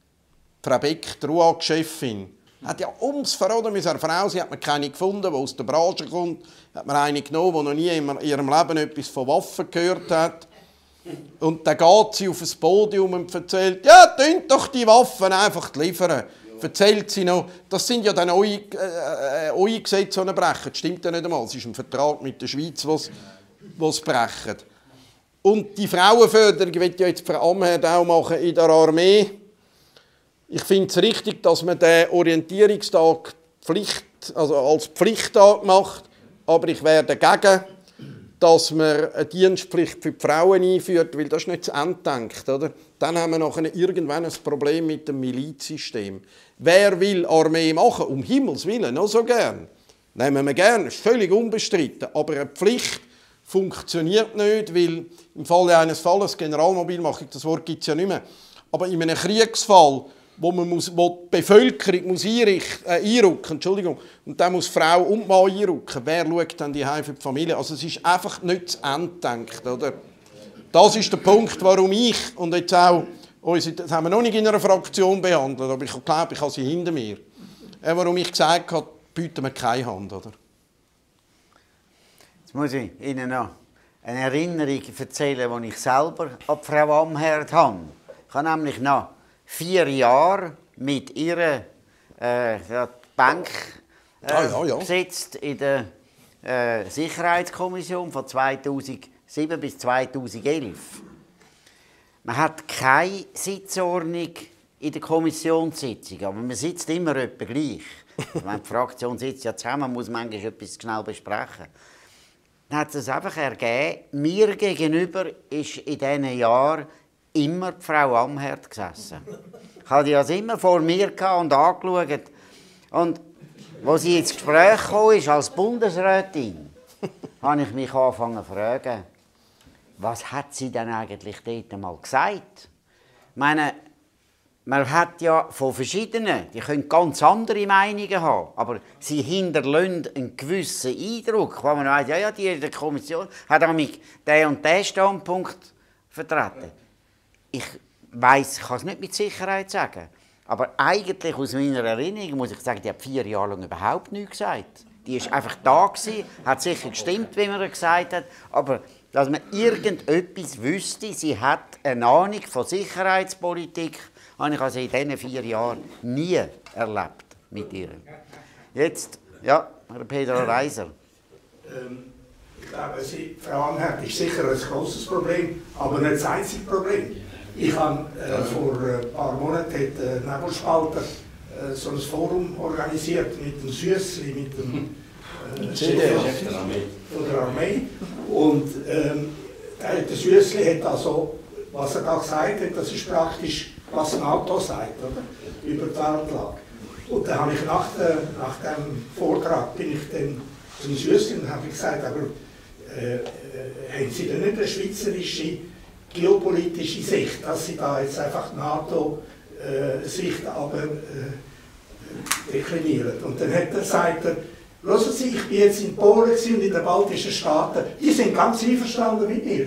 die RUAG-Chefin, hat ja ums Verraten mit einer Frau, sie hat mir keine gefunden, die aus der Branche kommt, hat mir eine genommen, die noch nie in ihrem Leben etwas von Waffen gehört hat. Und dann geht sie auf das Podium und erzählt, ja, tönt doch die Waffen einfach liefern. Erzählt sie noch, das sind ja dann eure Gesetze, die brechen. Das stimmt ja nicht einmal, es ist ein Vertrag mit der Schweiz, was brechen. Und die Frauenförderung wird ja jetzt Frau Amherd auch machen in der Armee. Ich finde es richtig, dass man den Orientierungstag als Pflichttag macht, aber ich wäre dagegen, dass man eine Dienstpflicht für die Frauen einführt, weil das ist nicht zu Ende gedacht, oder? Dann haben wir nachher irgendwann ein Problem mit dem Milizsystem. Wer will Armee machen? Um Himmels Willen, noch so gern. Nehmen wir gern, ist völlig unbestritten. Aber eine Pflicht funktioniert nicht, weil im Falle eines Falles, Generalmobilmachung, das Wort gibt es ja nicht mehr, aber in einem Kriegsfall, wo die Bevölkerung muss einrücken, Entschuldigung, und dann muss Frau und Mann einrücken. Wer schaut dann die Heim für die Familie? Also es ist einfach nicht zu Ende gedacht, oder? Das ist der Punkt, warum ich, und jetzt auch, das haben wir noch nicht in einer Fraktion behandelt, aber ich glaube, ich habe sie hinter mir, warum ich gesagt habe, bieten wir keine Hand, oder? Jetzt muss ich Ihnen noch eine Erinnerung erzählen, die ich selber an Frau Amherd habe. Ich habe nämlich noch 4 Jahre mit ihrer Bank gesetzt in der Sicherheitskommission von 2007 bis 2011. Man hat keine Sitzordnung in der Kommissionssitzung, aber man sitzt immer etwa gleich. Wenn die Fraktion sitzt ja zusammen, muss man manchmal etwas schnell besprechen. Dann hat es einfach ergeben, mir gegenüber ist in diesen Jahren immer die Frau Amherd gesessen. Ich hatte die also immer vor mir und angeschaut. Und als sie ins Gespräch kam, als Bundesrätin, habe ich mich angefangen zu fragen, was hat sie denn eigentlich dort einmal gesagt? Ich meine, man hat ja von verschiedenen, die können ganz andere Meinungen haben, aber sie hinterlassen einen gewissen Eindruck, wo man weiß, ja, die in der Kommission hat auch mit den und den Standpunkt vertreten. Ich weiss, ich kann es nicht mit Sicherheit sagen, aber eigentlich aus meiner Erinnerung muss ich sagen, die hat 4 Jahre lang überhaupt nichts gesagt. Die war einfach da gewesen, hat sicher gestimmt, wie man gesagt hat, aber dass man irgendetwas wüsste, sie hat eine Ahnung von Sicherheitspolitik, habe ich also in diesen 4 Jahren nie erlebt mit ihr. Jetzt, ja, Herr Pedro Reiser. Ich glaube, Frau Anherd ist sicher ein grosses Problem, aber nicht das einzige Problem. Ich habe vor ein paar Monaten Nebelspalter so ein Forum organisiert mit dem Süssli, mit dem Chef von der Armee. Und der Süssli hat also, was er da gesagt hat, das ist praktisch, was ein Auto sagt, oder? Über die Weltlage. Und dann habe ich nach dem Vortrag bin ich dann zum Süssli und habe gesagt, aber haben Sie denn nicht eine schweizerische geopolitische Sicht, dass Sie da jetzt einfach die NATO-Sicht deklinieren? Und dann hat er gesagt, hören Sie, ich bin jetzt in Polen und in den baltischen Staaten, die sind ganz einverstanden mit mir.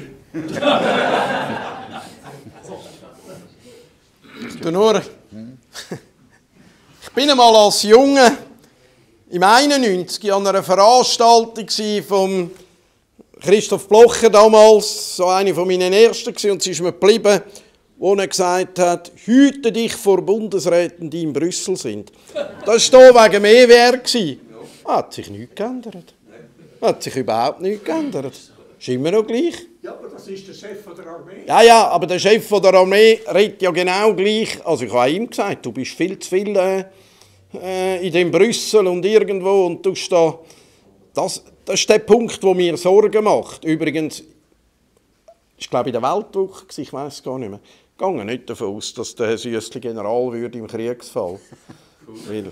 Ich bin einmal als Junge im 91 an einer Veranstaltung von Christoph Blocher damals, so eine von meinen ersten, und sie ist mir geblieben, wo er gesagt hat, hüte dich vor Bundesräten, die in Brüssel sind. Das war hier wegen dem EWR. Hat sich nichts geändert. Hat sich überhaupt nichts geändert. Ist immer noch gleich. Ja, aber das ist der Chef der Armee. Ja, aber der Chef der Armee redet ja genau gleich. Also ich habe ihm gesagt, du bist viel zu viel in dem Brüssel und irgendwo und tust da... Das ist der Punkt, der mir Sorgen macht. Übrigens, ich glaube in der Weltwoche, ich weiß es gar nicht mehr, ich gehe nicht davon aus, dass der Herr Süssli General würde im Kriegsfall. Weil...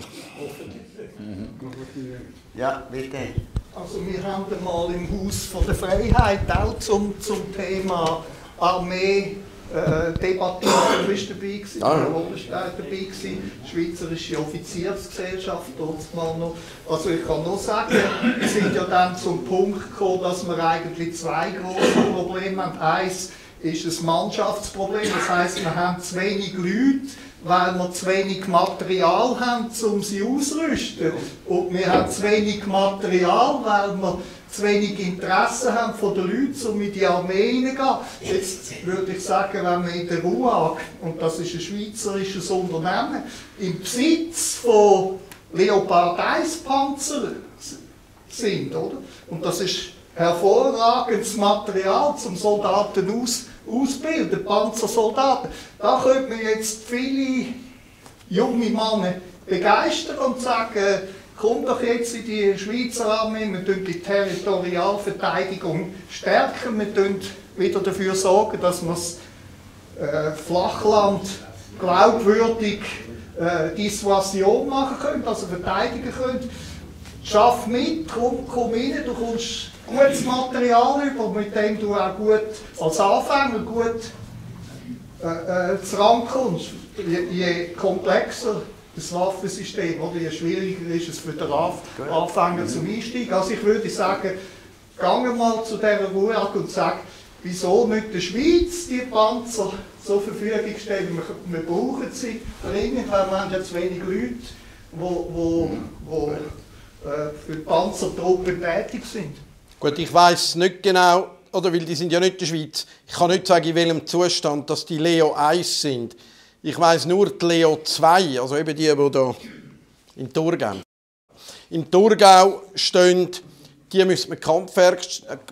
Ja, bitte. Also wir haben mal im Haus von der Freiheit auch zum Thema Armee debattiert. Du bist dabei gewesen, Herr Oberstein dabei gewesen, Schweizerische Offiziersgesellschaft, dort mal noch. Also ich kann nur sagen, wir sind ja dann zum Punkt gekommen, dass wir eigentlich 2 große Probleme haben. Eins ist ein Mannschaftsproblem, das heisst, wir haben zu wenig Leute, weil wir zu wenig Material haben, um sie auszurüsten. Und wir haben zu wenig Material, weil wir zu wenig Interesse haben von den Leuten, um in die Armee hineingehen. Jetzt würde ich sagen, wenn wir in der RUAG, und das ist ein schweizerisches Unternehmen, im Besitz von Leopard 1 Panzer sind, oder? Und das ist hervorragendes Material zum Soldaten ausbilden, Panzersoldaten. Da könnte man jetzt viele junge Männer begeistern und sagen, komm doch jetzt in die Schweizer Armee, wir tun die Territorialverteidigung stärken, wir tun wieder dafür sorgen, dass wir das Flachland glaubwürdig Dissuasion machen können, also verteidigen können. Schaff mit, komm rein, du kommst gutes Material über, mit dem du auch gut als Anfänger gut zurankommst. Je komplexer das Waffensystem, oder je schwieriger ist es für den Anfänger zum Einstieg. Also ich würde sagen, gehen mal zu dieser RUAG und sagen, wieso nicht der Schweiz die Panzer zur Verfügung stellen? Wir brauchen sie dringend, weil wir haben ja zu wenig Leute, die für die Panzertruppen tätig sind. Gut, ich weiss nicht genau, oder weil die sind ja nicht in der Schweiz. Ich kann nicht sagen, in welchem Zustand dass die Leo 1 sind. Ich weiss nur die Leo 2, also eben die da in Thurgau. Im Thurgau stehen, die müssen wir Kampfwert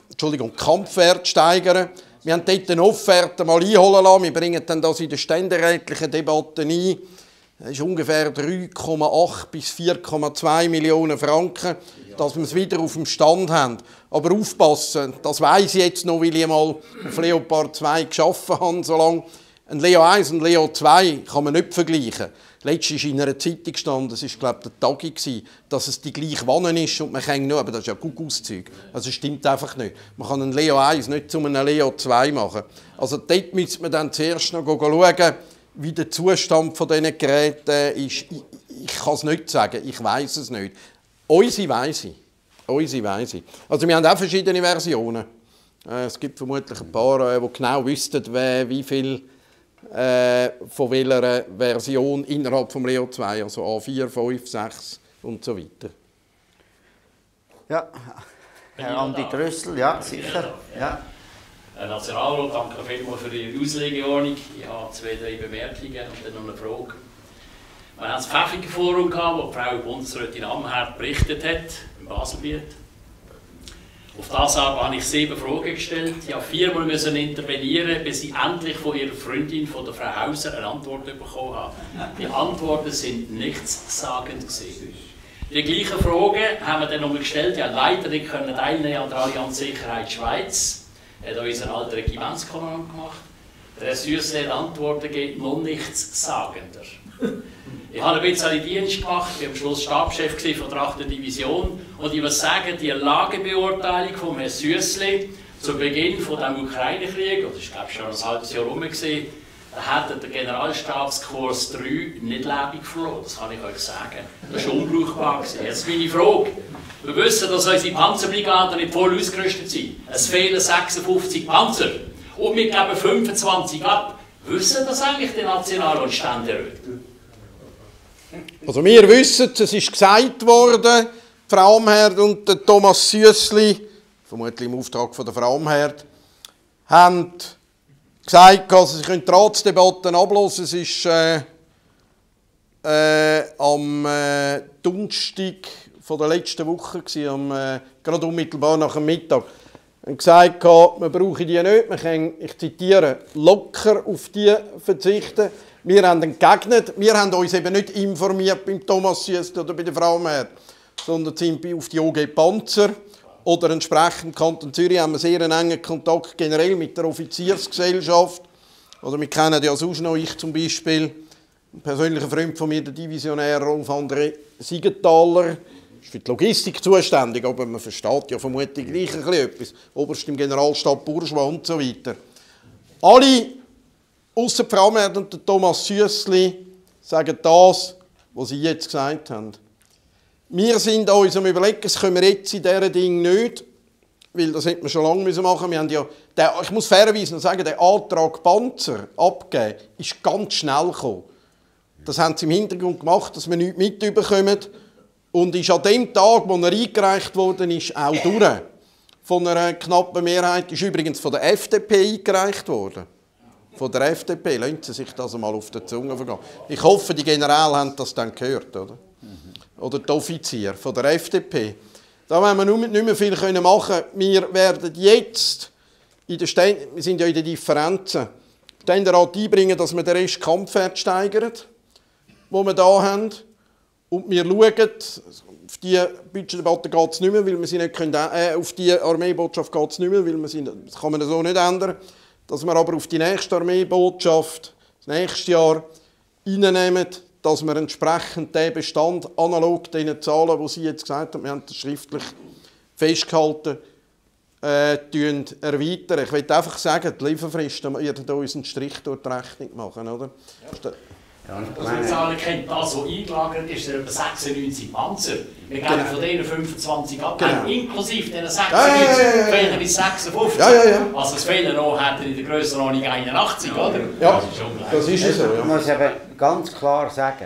steigern. Wir haben dort eine Offerte mal einholen lassen. Wir bringen dann das in der ständerätlichen Debatte ein. Das ist ungefähr 3,8 bis 4,2 Millionen Franken, dass wir es wieder auf dem Stand haben. Aber aufpassen, das weiss ich jetzt noch, weil ich mal auf Leopard 2 gearbeitet habe, so lange. Ein Leo 1 und Leo 2 kann man nicht vergleichen. Letztens ist in einer Zeitung gestanden, das war glaube ich der Tagi, dass es die gleiche Wanne ist und man kann nur, aber das ist ja Gugus-Zeug. Also das stimmt einfach nicht. Man kann einen Leo 1 nicht zu einem Leo 2 machen. Also dort müsste man dann zuerst noch schauen, wie der Zustand von diesen Geräten ist. Ich kann es nicht sagen, ich weiß es nicht. Unsere weiss ich. Also wir haben auch verschiedene Versionen. Es gibt vermutlich ein paar, die genau wüssten, wie viel von welcher Version innerhalb des Leo 2, also A4, 5, 6 und so weiter. Ja, Herr Andi Trüssel, ja, sicher. Ja. Herr Nationalrat, danke vielmals für Ihre Auslegeordnung. Ich habe 2, 3 Bemerkungen und dann noch eine Frage. Wir haben das Pfäffiker Forum gehabt, wo die Frau Bundesrätin Amherd berichtet hat, im Baselbiet. Auf das aber habe ich 7 Fragen gestellt. Ich musste 4-mal intervenieren, bis ich endlich von ihrer Freundin, von der Frau Hauser, eine Antwort bekommen habe. Die Antworten sind nichtssagend gewesen. Die gleichen Fragen haben wir dann noch gestellt. Ja, leider nicht können teilnehmen an der Allianz Sicherheit Schweiz. Hat unser alter Regimentskommandant gemacht. Der Herr Süssli hat Antworten gegeben, noch nichtssagender. Ich habe ein bisschen Dienst gemacht, ich war am Schluss Stabschef von der 8. Division und ich muss sagen, die Lagebeurteilung von Herrn Süssli zu Beginn des Ukraine-Kriegs, das war glaube ich schon ein halbes Jahr rum, da hat der Generalstabskurs 3 nicht lebendig verloren, das kann ich euch sagen. Das war unbrauchbar. Jetzt meine Frage. Wir wissen, dass unsere Panzerbrigaden nicht voll ausgerüstet sind. Es fehlen 56 Panzer und wir geben 25 ab. Wissen das eigentlich die National- und Ständeräte? Also wir wissen, es ist gesagt worden, Frau Amherd und der Thomas Süssli, vermutlich im Auftrag von der Frau Amherd, haben gesagt, also sie können die Ratsdebatten ablassen. Es ist am Donnerstag von der letzten Woche, gerade unmittelbar nach dem Mittag. Sie haben gesagt, wir brauchen die nicht, wir können, ich zitiere, locker auf die verzichten. Wir haben entgegnet, wir haben uns eben nicht informiert beim Thomas Süssli oder bei der Frau Amherd, sondern sind auf die OG Panzer oder entsprechend im Kanton Zürich haben wir sehr engen Kontakt generell mit der Offiziersgesellschaft. Oder wir kennen ja sonst noch, ich zum Beispiel, ein persönlicher Freund von mir, der Divisionär Rolf André Siegenthaler, ist für die Logistik zuständig, aber man versteht ja vermutlich gleich ein bisschen etwas. Oberst im Generalstab Bourgeois und so weiter. Alle, ausser Frau Amherd und der Thomas Süssli, sagen das, was sie jetzt gesagt haben. Wir sind uns am Überlegen, das können wir jetzt in diesen Dingen nicht, weil das hätten wir schon lange machen müssen. Wir haben ja, ich muss fairerweise noch sagen, der Antrag Panzer abgeben ist ganz schnell gekommen. Das haben sie im Hintergrund gemacht, dass wir nichts mitbekommen. Und ist an dem Tag, wo er eingereicht worden ist, auch durch. Von einer knappen Mehrheit ist übrigens von der FDP eingereicht worden. Von der FDP, lassen Sie sich das einmal auf der Zunge vergehen. Ich hoffe, die Generäle haben das dann gehört, oder? Oder die Offiziere von der FDP. Da werden wir nicht mehr viel machen können. Wir werden jetzt, wir sind ja in den Differenzen, den Ständerat einbringen, dass wir den Rest Kampfwert steigern, den wir hier haben. Und wir schauen, auf die Budgetdebatte geht es nicht mehr, weil wir sie nicht können, auf die Armeebotschaft geht es nicht mehr, weil wir sie, das kann man so nicht ändern. Dass wir aber auf die nächste Armeebotschaft, das nächste Jahr, reinnehmen, dass wir entsprechend den Bestand analog den Zahlen, die Sie jetzt gesagt haben, wir haben das schriftlich festgehalten, erweitern. Ich möchte einfach sagen, die Lieferfristen werden uns einen Strich durch die Rechnung machen, oder? Ja. Also Zahlen kennt das, was eingelagert ist, etwa 96 Panzer. Wir gehen von denen 25 ab, inklusive diesen 96 fehlen bis 56. Also es fehlen noch, hätten in der Grössenordnung 81, oder? Ja, das ist es so. Ich muss eben ganz klar sagen,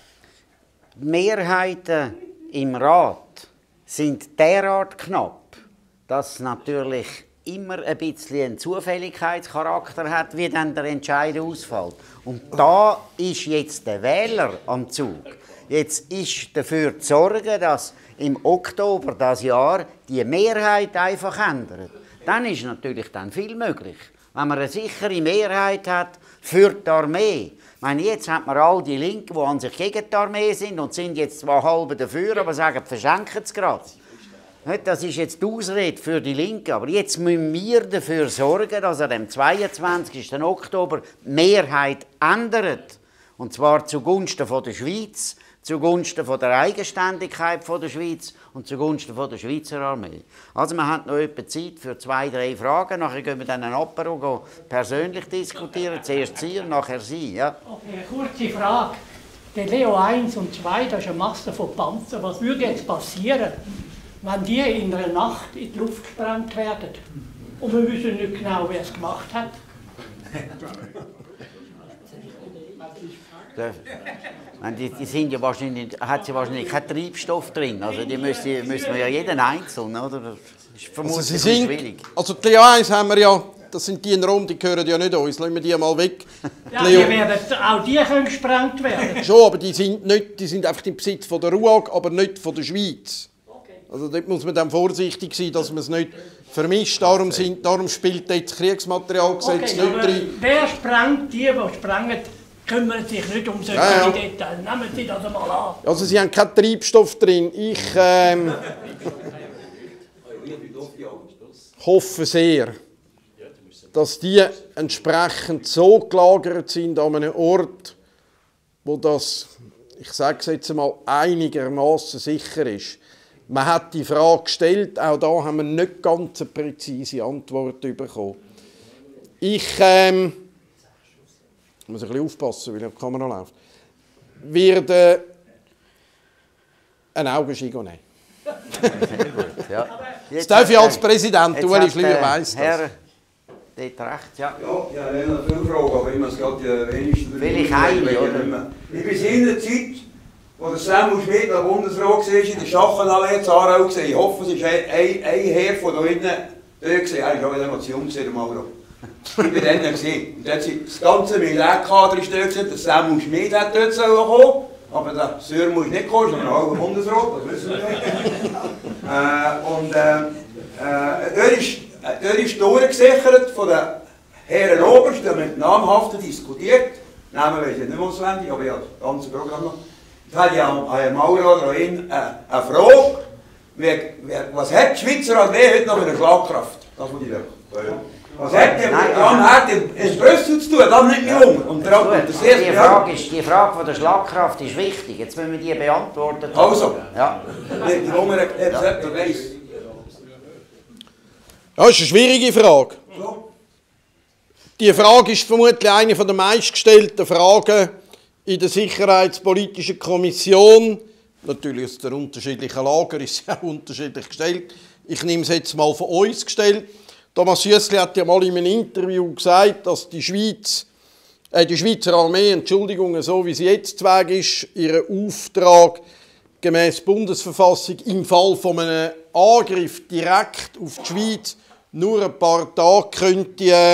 die Mehrheiten im Rat sind derart knapp, dass es natürlich immer ein bisschen einen Zufälligkeitscharakter hat, wie dann der Entscheid ausfällt. Und da ist jetzt der Wähler am Zug. Jetzt ist dafür zu sorgen, dass im Oktober dieses Jahr die Mehrheit einfach ändert. Dann ist natürlich dann viel möglich. Wenn man eine sichere Mehrheit hat für die Armee. Ich meine, jetzt hat man all die Linken, die an sich gegen die Armee sind und sind jetzt zwar halb dafür, aber sagen, verschenken es gerade. Das ist jetzt die Ausrede für die Linken, aber jetzt müssen wir dafür sorgen, dass am 22. Oktober die Mehrheit ändert. Und zwar zugunsten der Schweiz, zugunsten der Eigenständigkeit der Schweiz und zugunsten der Schweizer Armee. Also wir haben noch etwa Zeit für 2, 3 Fragen. Nachher gehen wir dann ein Apero persönlich diskutieren. Zuerst Sie und nachher Sie. Ja. Okay, eine kurze Frage. Der Leo 1 und 2, das ist eine Masse von Panzern. Was würde jetzt passieren, wenn die in einer Nacht in die Luft gesprengt werden? Und wir wissen nicht genau, wer es gemacht hat. Die sind ja wahrscheinlich, hat ja wahrscheinlich keinen Treibstoff drin. Also die müssen wir ja jeden einzeln, oder? Das ist vermutlich also schwierig. Also die Leo 1 haben wir ja, das sind die in Rom, die gehören ja nicht uns. Lassen wir die mal weg. Ja, auch die können gesprengt werden. Schon, aber die sind einfach im Besitz von der RUAG, aber nicht von der Schweiz. Also dort muss man dann vorsichtig sein, dass man es nicht vermischt. Darum spielt das Kriegsmaterialgesetz nicht drin. Wer sprengt, die sprengen, kümmern sich nicht um solche Details. Nehmen Sie das mal an. Also Sie haben keinen Treibstoff drin. Ich hoffe sehr, dass die entsprechend so gelagert sind an einem Ort, wo das, ich sage es jetzt einmal, einigermaßen sicher ist. Man hat die Frage gestellt, auch da haben wir nicht ganz eine präzise Antwort bekommen. Ich muss ein bisschen aufpassen, weil die Kamera läuft. Werde ein Augenschein nehmen. Sehr gut, ja. Das darf ich als Präsident, Ueli Schlier weiss das. Herr, dort rechts, ja. Ja, ich habe viele Fragen, aber ich muss gerade die wenigsten... Vielleicht eine, oder? Ich bin in der Zeit, wo der Samuel Schmidt noch Bundesrat war, in der Schachenallee in Aarau gesehen. Ich hoffe, es ist ein Herr von da hinten dort gesehen. Er ist auch immer zu jung gesehen, Mauro. Ich bin dann gesehen. Und dort sind das ganze Militärkader ist dort gesehen. Der Samuel Schmidt hat dort kommen. Aber der Sörmo ist nicht gekommen, sondern ein halber Bundesrat, das wissen wir ja. Dort ist durchgesichert von den Herren Oberst, die haben mit Namhaften diskutiert. Namen weiß ich nicht auswendig, aber ich habe das ganze Programm noch. Da habe ich an Herrn Maurer eine Frage. Was hat die Schweizer Armee heute noch für eine Schlagkraft? Das muss ich sagen. Was hat die in Brüssel zu tun? Das nicht jung. Und die Frage von der Schlagkraft ist wichtig. Jetzt müssen wir die beantworten. Also, ja. Die Hunger weiss. Das ist eine schwierige Frage. Die Frage ist vermutlich eine der meistgestellten Fragen in der Sicherheitspolitischen Kommission. Natürlich aus der unterschiedlichen Lager ist sie auch unterschiedlich gestellt. Ich nehme es jetzt mal von uns gestellt. Thomas Süssli hat ja mal in einem Interview gesagt, dass die Schweizer Armee, so wie sie jetzt zu Weg ist, ihren Auftrag gemäß Bundesverfassung im Fall von einem Angriff direkt auf die Schweiz nur ein paar Tage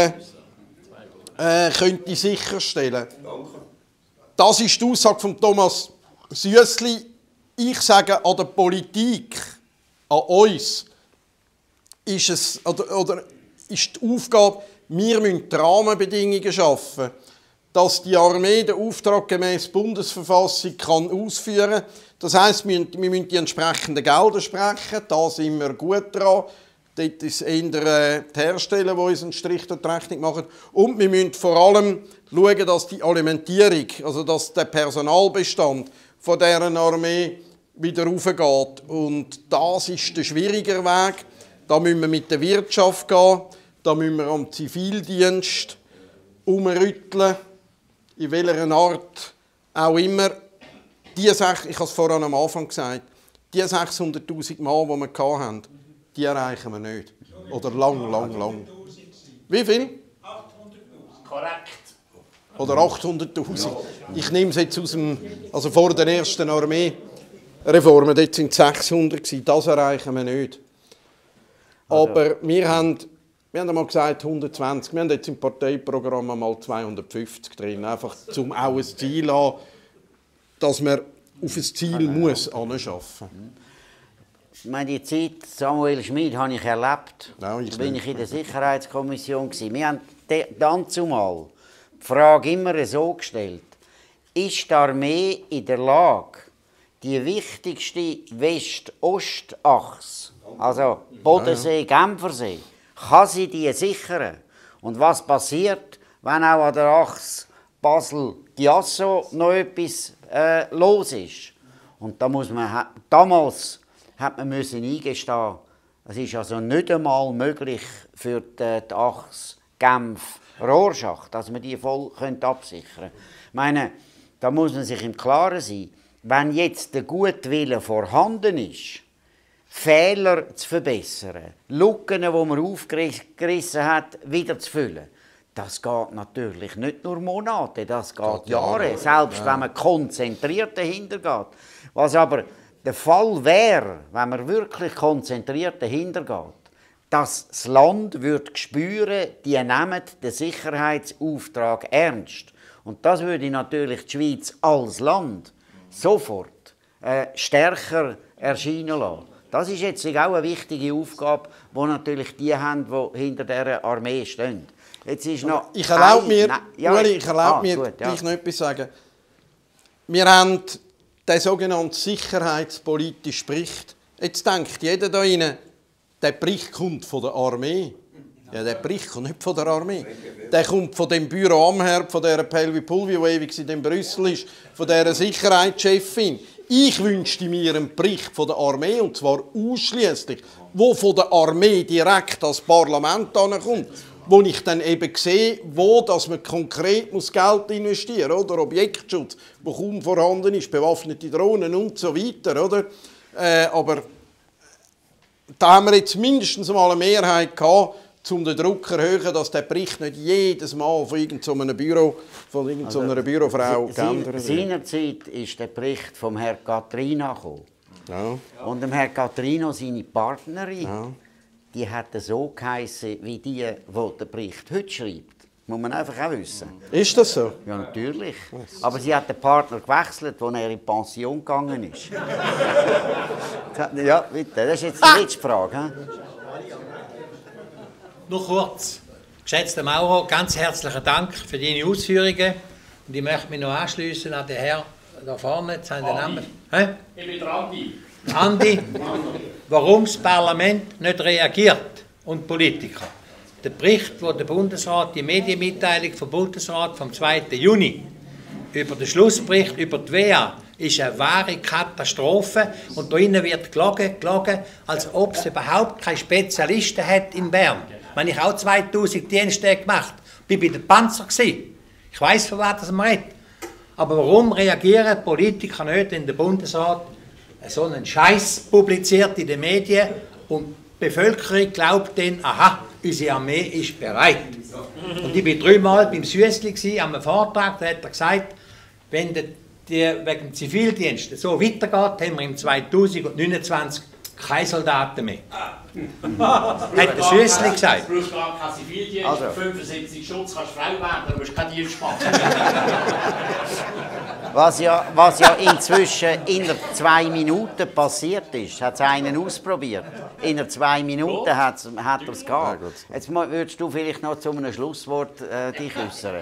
könnte sicherstellen. Das ist die Aussage von Thomas Süssli. Ich sage an der Politik, an uns, ist die Aufgabe, wir müssen die Rahmenbedingungen schaffen, dass die Armee den Auftrag gemäß Bundesverfassung ausführen kann. Das heisst, wir müssen die entsprechenden Gelder sprechen, da sind wir gut dran. Dort ist es eher die Hersteller, die uns einen Strich durch die Rechnung machen. Und wir müssen vor allem schauen, dass die Alimentierung, also dass der Personalbestand von dieser Armee wieder raufgeht. Und das ist der schwierige Weg. Da müssen wir mit der Wirtschaft gehen, da müssen wir am Zivildienst umrütteln, in welcher Art auch immer. Ich habe es vorhin am Anfang gesagt, die 600'000 Mann, die wir hatten, die erreichen wir nicht. Oder lang. Wie viel? 800'000. Korrekt. Oder 800'000. Ich nehme es jetzt aus dem, also vor der ersten Armeereform, dort sind es 600 gewesen, das erreichen wir nicht. Aber wir haben einmal gesagt 120, wir haben jetzt im Parteiprogramm einmal 250 drin, einfach um auch ein Ziel zu haben, dass man auf ein Ziel muss anschaffen. Ich meine, die Zeit Samuel Schmid habe ich erlebt. Nein, da bin ich in der Sicherheitskommission gewesen. Wir haben dann zumal die Frage immer so gestellt: Ist die Armee in der Lage, die wichtigste West-Ost-Achse also Bodensee, Genfersee, kann sie die sichern. Und was passiert, wenn auch an der Achse Basel-Giasso noch etwas los ist? Und da muss man, damals hat man müssen eingestehen, es ist also nicht einmal möglich für die Achse Genf-Rorschach, dass man die voll absichern könnte. Ich meine, da muss man sich im Klaren sein, wenn jetzt der Gutwille vorhanden ist, Fehler zu verbessern, Lücken, die man aufgerissen hat, wieder zu füllen, das geht natürlich nicht nur Monate, das geht Jahre, selbst wenn man konzentriert dahinter geht. Was aber der Fall wäre, wenn man wirklich konzentriert dahinter geht, dass das Land würde spüren, die nehmen den Sicherheitsauftrag ernst. Und das würde natürlich die Schweiz als Land sofort stärker erscheinen lassen. Das ist jetzt auch eine wichtige Aufgabe, die natürlich die haben, die hinter dieser Armee stehen. Jetzt ist noch ich erlaube mir, gleich noch etwas sagen. Wir haben den sogenannten sicherheitspolitischen Bericht. Jetzt denkt jeder da rein, der Bericht kommt von der Armee. Ja, der Bericht kommt nicht von der Armee. Der kommt von dem Büro Amherd, von dieser Pelvi Pulvi, die ewig in Brüssel ist, von dieser Sicherheitschefin. Ich wünschte mir einen Bericht von der Armee, und zwar ausschließlich, wo von der Armee direkt ans Parlament ankommt, wo ich dann eben sehe, wo dass man konkret muss Geld investieren muss, oder Objektschutz, wo kaum vorhanden ist, bewaffnete Drohnen und so weiter, oder? Aber da haben wir jetzt mindestens mal eine Mehrheit gehabt, um den Druck zu erhöhen, dass der Bericht nicht jedes Mal von irgendeinem Büro, von irgendeiner Bürofrau geändert wird. Seinerzeit ist der Bericht vom Herrn Catrina gekommen. Ja. Und dem Herrn Catrino, seine Partnerin, die hat so geheissen wie die den Bericht heute schreibt. Muss man einfach auch wissen. Ist das so? Ja, natürlich. Aber sie hat den Partner gewechselt, als er in Pension gegangen ist. Ja, bitte. Das ist jetzt die letzte Frage. Nur kurz. Geschätzter Mauro, ganz herzlichen Dank für deine Ausführungen. Und ich möchte mich noch anschließen an den Herrn da vorne. Jetzt haben den Namen. Ich bin der Andi. Andi, warum das Parlament nicht reagiert und Politiker? Der Bericht, den der Bundesrat, die Medienmitteilung vom Bundesrat vom 2. Juni über den Schlussbericht über die WEA ist eine wahre Katastrophe. Und da innen wird gelogen, als ob es überhaupt keine Spezialisten hat in Bern. Ich habe auch 2000 Dienste gemacht. Ich war bei den Panzer. Ich weiss, von was man redet. Aber warum reagieren Politiker nicht, wenn der Bundesrat so einen Scheiß publiziert in den Medien und die Bevölkerung glaubt dann, aha, unsere Armee ist bereit. Und ich war 3-mal beim Süssli an einem Vortrag, da hat er gesagt, wenn wegen dem Zivildienst so weitergeht, haben wir im 2029 keine Soldaten mehr. Hat der Süssli gesagt. Du brauchst gar keinen Zivildienst, also 75 Schutz kannst du Frau werden, du musst keinen Dienst machen. Was ja inzwischen in 2 Minuten passiert ist, hat es einen ausprobiert. In 2 Minuten hat er es gehabt. Jetzt würdest du vielleicht noch zu einem Schlusswort dich äußern.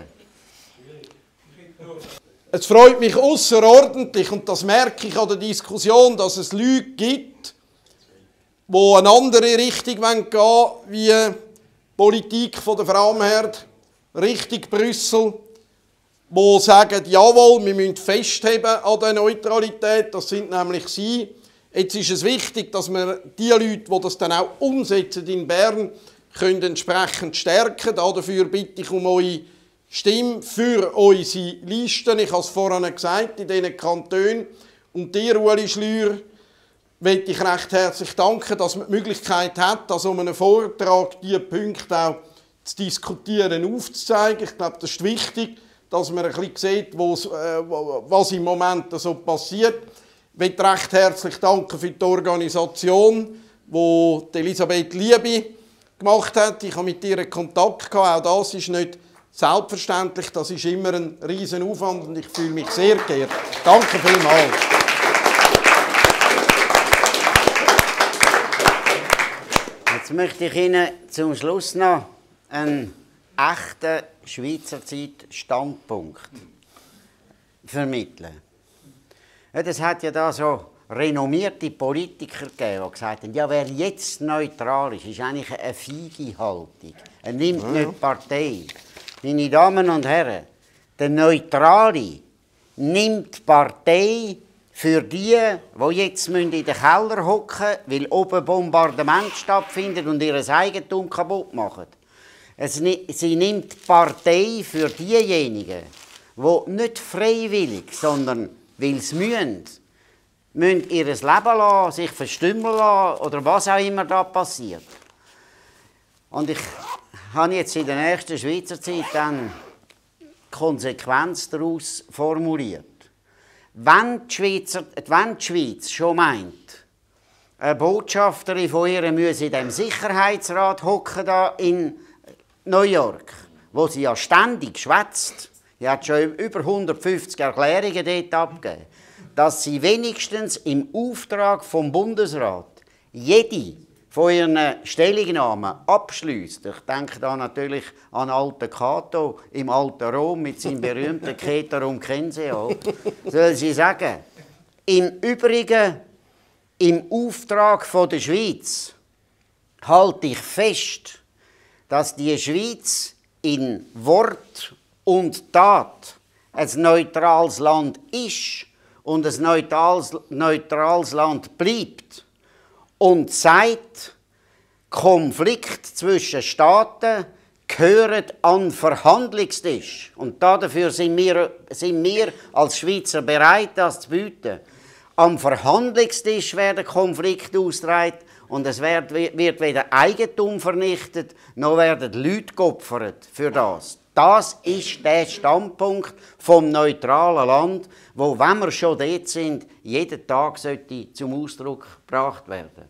Es freut mich außerordentlich, und das merke ich an der Diskussion, dass es Leute gibt, die eine andere Richtung gehen wollen, wie die Politik von der Frau Amherd, Richtung Brüssel, die sagen, jawohl, wir müssen festheben an der Neutralität, das sind nämlich sie. Jetzt ist es wichtig, dass wir die Leute, die das dann auch umsetzen in Bern, können entsprechend stärken. Dafür bitte ich um eure Stimme für unsere Listen. Ich habe es vorhin gesagt, in diesen Kantonen. Und dir, Ueli Schlür, möchte ich recht herzlich danken, dass man die Möglichkeit hat, dass um einen Vortrag diese Punkte auch zu diskutieren, aufzuzeigen. Ich glaube, das ist wichtig, dass man ein bisschen sieht, was im Moment so passiert. Ich möchte recht herzlich danken für die Organisation, die Elisabeth Liebe gemacht hat. Ich habe mit ihr Kontakt gehabt. Auch das ist nicht selbstverständlich. Das ist immer ein riesen Aufwand und ich fühle mich sehr geehrt. Danke vielmals. Jetzt möchte ich Ihnen zum Schluss noch einen echten Schweizer Zeit-Standpunkt vermitteln. Ja, das hat ja da so renommierte Politiker gegeben, die gesagt haben, ja, wer jetzt neutral ist eigentlich eine feige Haltung. Er nimmt nicht Partei. Meine Damen und Herren, der Neutrale nimmt Partei für die jetzt in den Keller hocken müssen, weil oben Bombardement stattfindet und ihr Eigentum kaputt machen. Sie nimmt Partei für diejenigen, die nicht freiwillig, sondern weil sie müssen ihr Leben lassen, sich verstümmeln lassen oder was auch immer da passiert. Und ich habe jetzt in der nächsten Schweizer Zeit dann Konsequenz daraus formuliert. Wenn die Schweiz schon meint, eine Botschafterin von ihr müsse in dem Sicherheitsrat hocken da in New York, wo sie ja ständig schwätzt, sie hat schon über 150 Erklärungen dort abgegeben, dass sie wenigstens im Auftrag vom Bundesrat jede von ihren Stellungnahmen abschließt. Ich denke da natürlich an alten Cato im alten Rom mit seinem berühmten Ceterum Censeo. Soll sie sagen, im Übrigen, im Auftrag der Schweiz halte ich fest, dass die Schweiz in Wort und Tat ein neutrales Land ist und ein neutrales Land bleibt. Und sagt, Konflikt zwischen Staaten gehören an den Verhandlungstisch. Und dafür sind wir als Schweizer bereit, das zu bieten. Am Verhandlungstisch werden Konflikte ausgetragen und es wird weder Eigentum vernichtet, noch werden Leute geopfert für das. Das ist der Standpunkt vom neutralen Land, wo, wenn wir schon dort sind, jeden Tag sollte zum Ausdruck gebracht werden.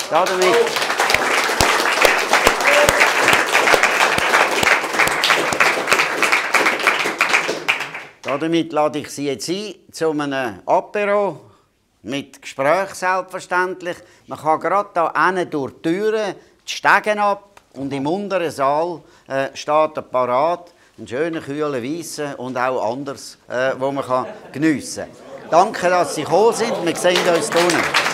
Damit lade ich Sie jetzt ein zu einem Apéro mit Gespräch selbstverständlich. Man kann gerade hier hinten durch die Türen die Stegen ab und im unteren Saal steht parat ein schöner, kühler Weissen und auch anders, wo man geniessen kann. Danke, dass Sie gekommen sind. Wir sehen uns unten.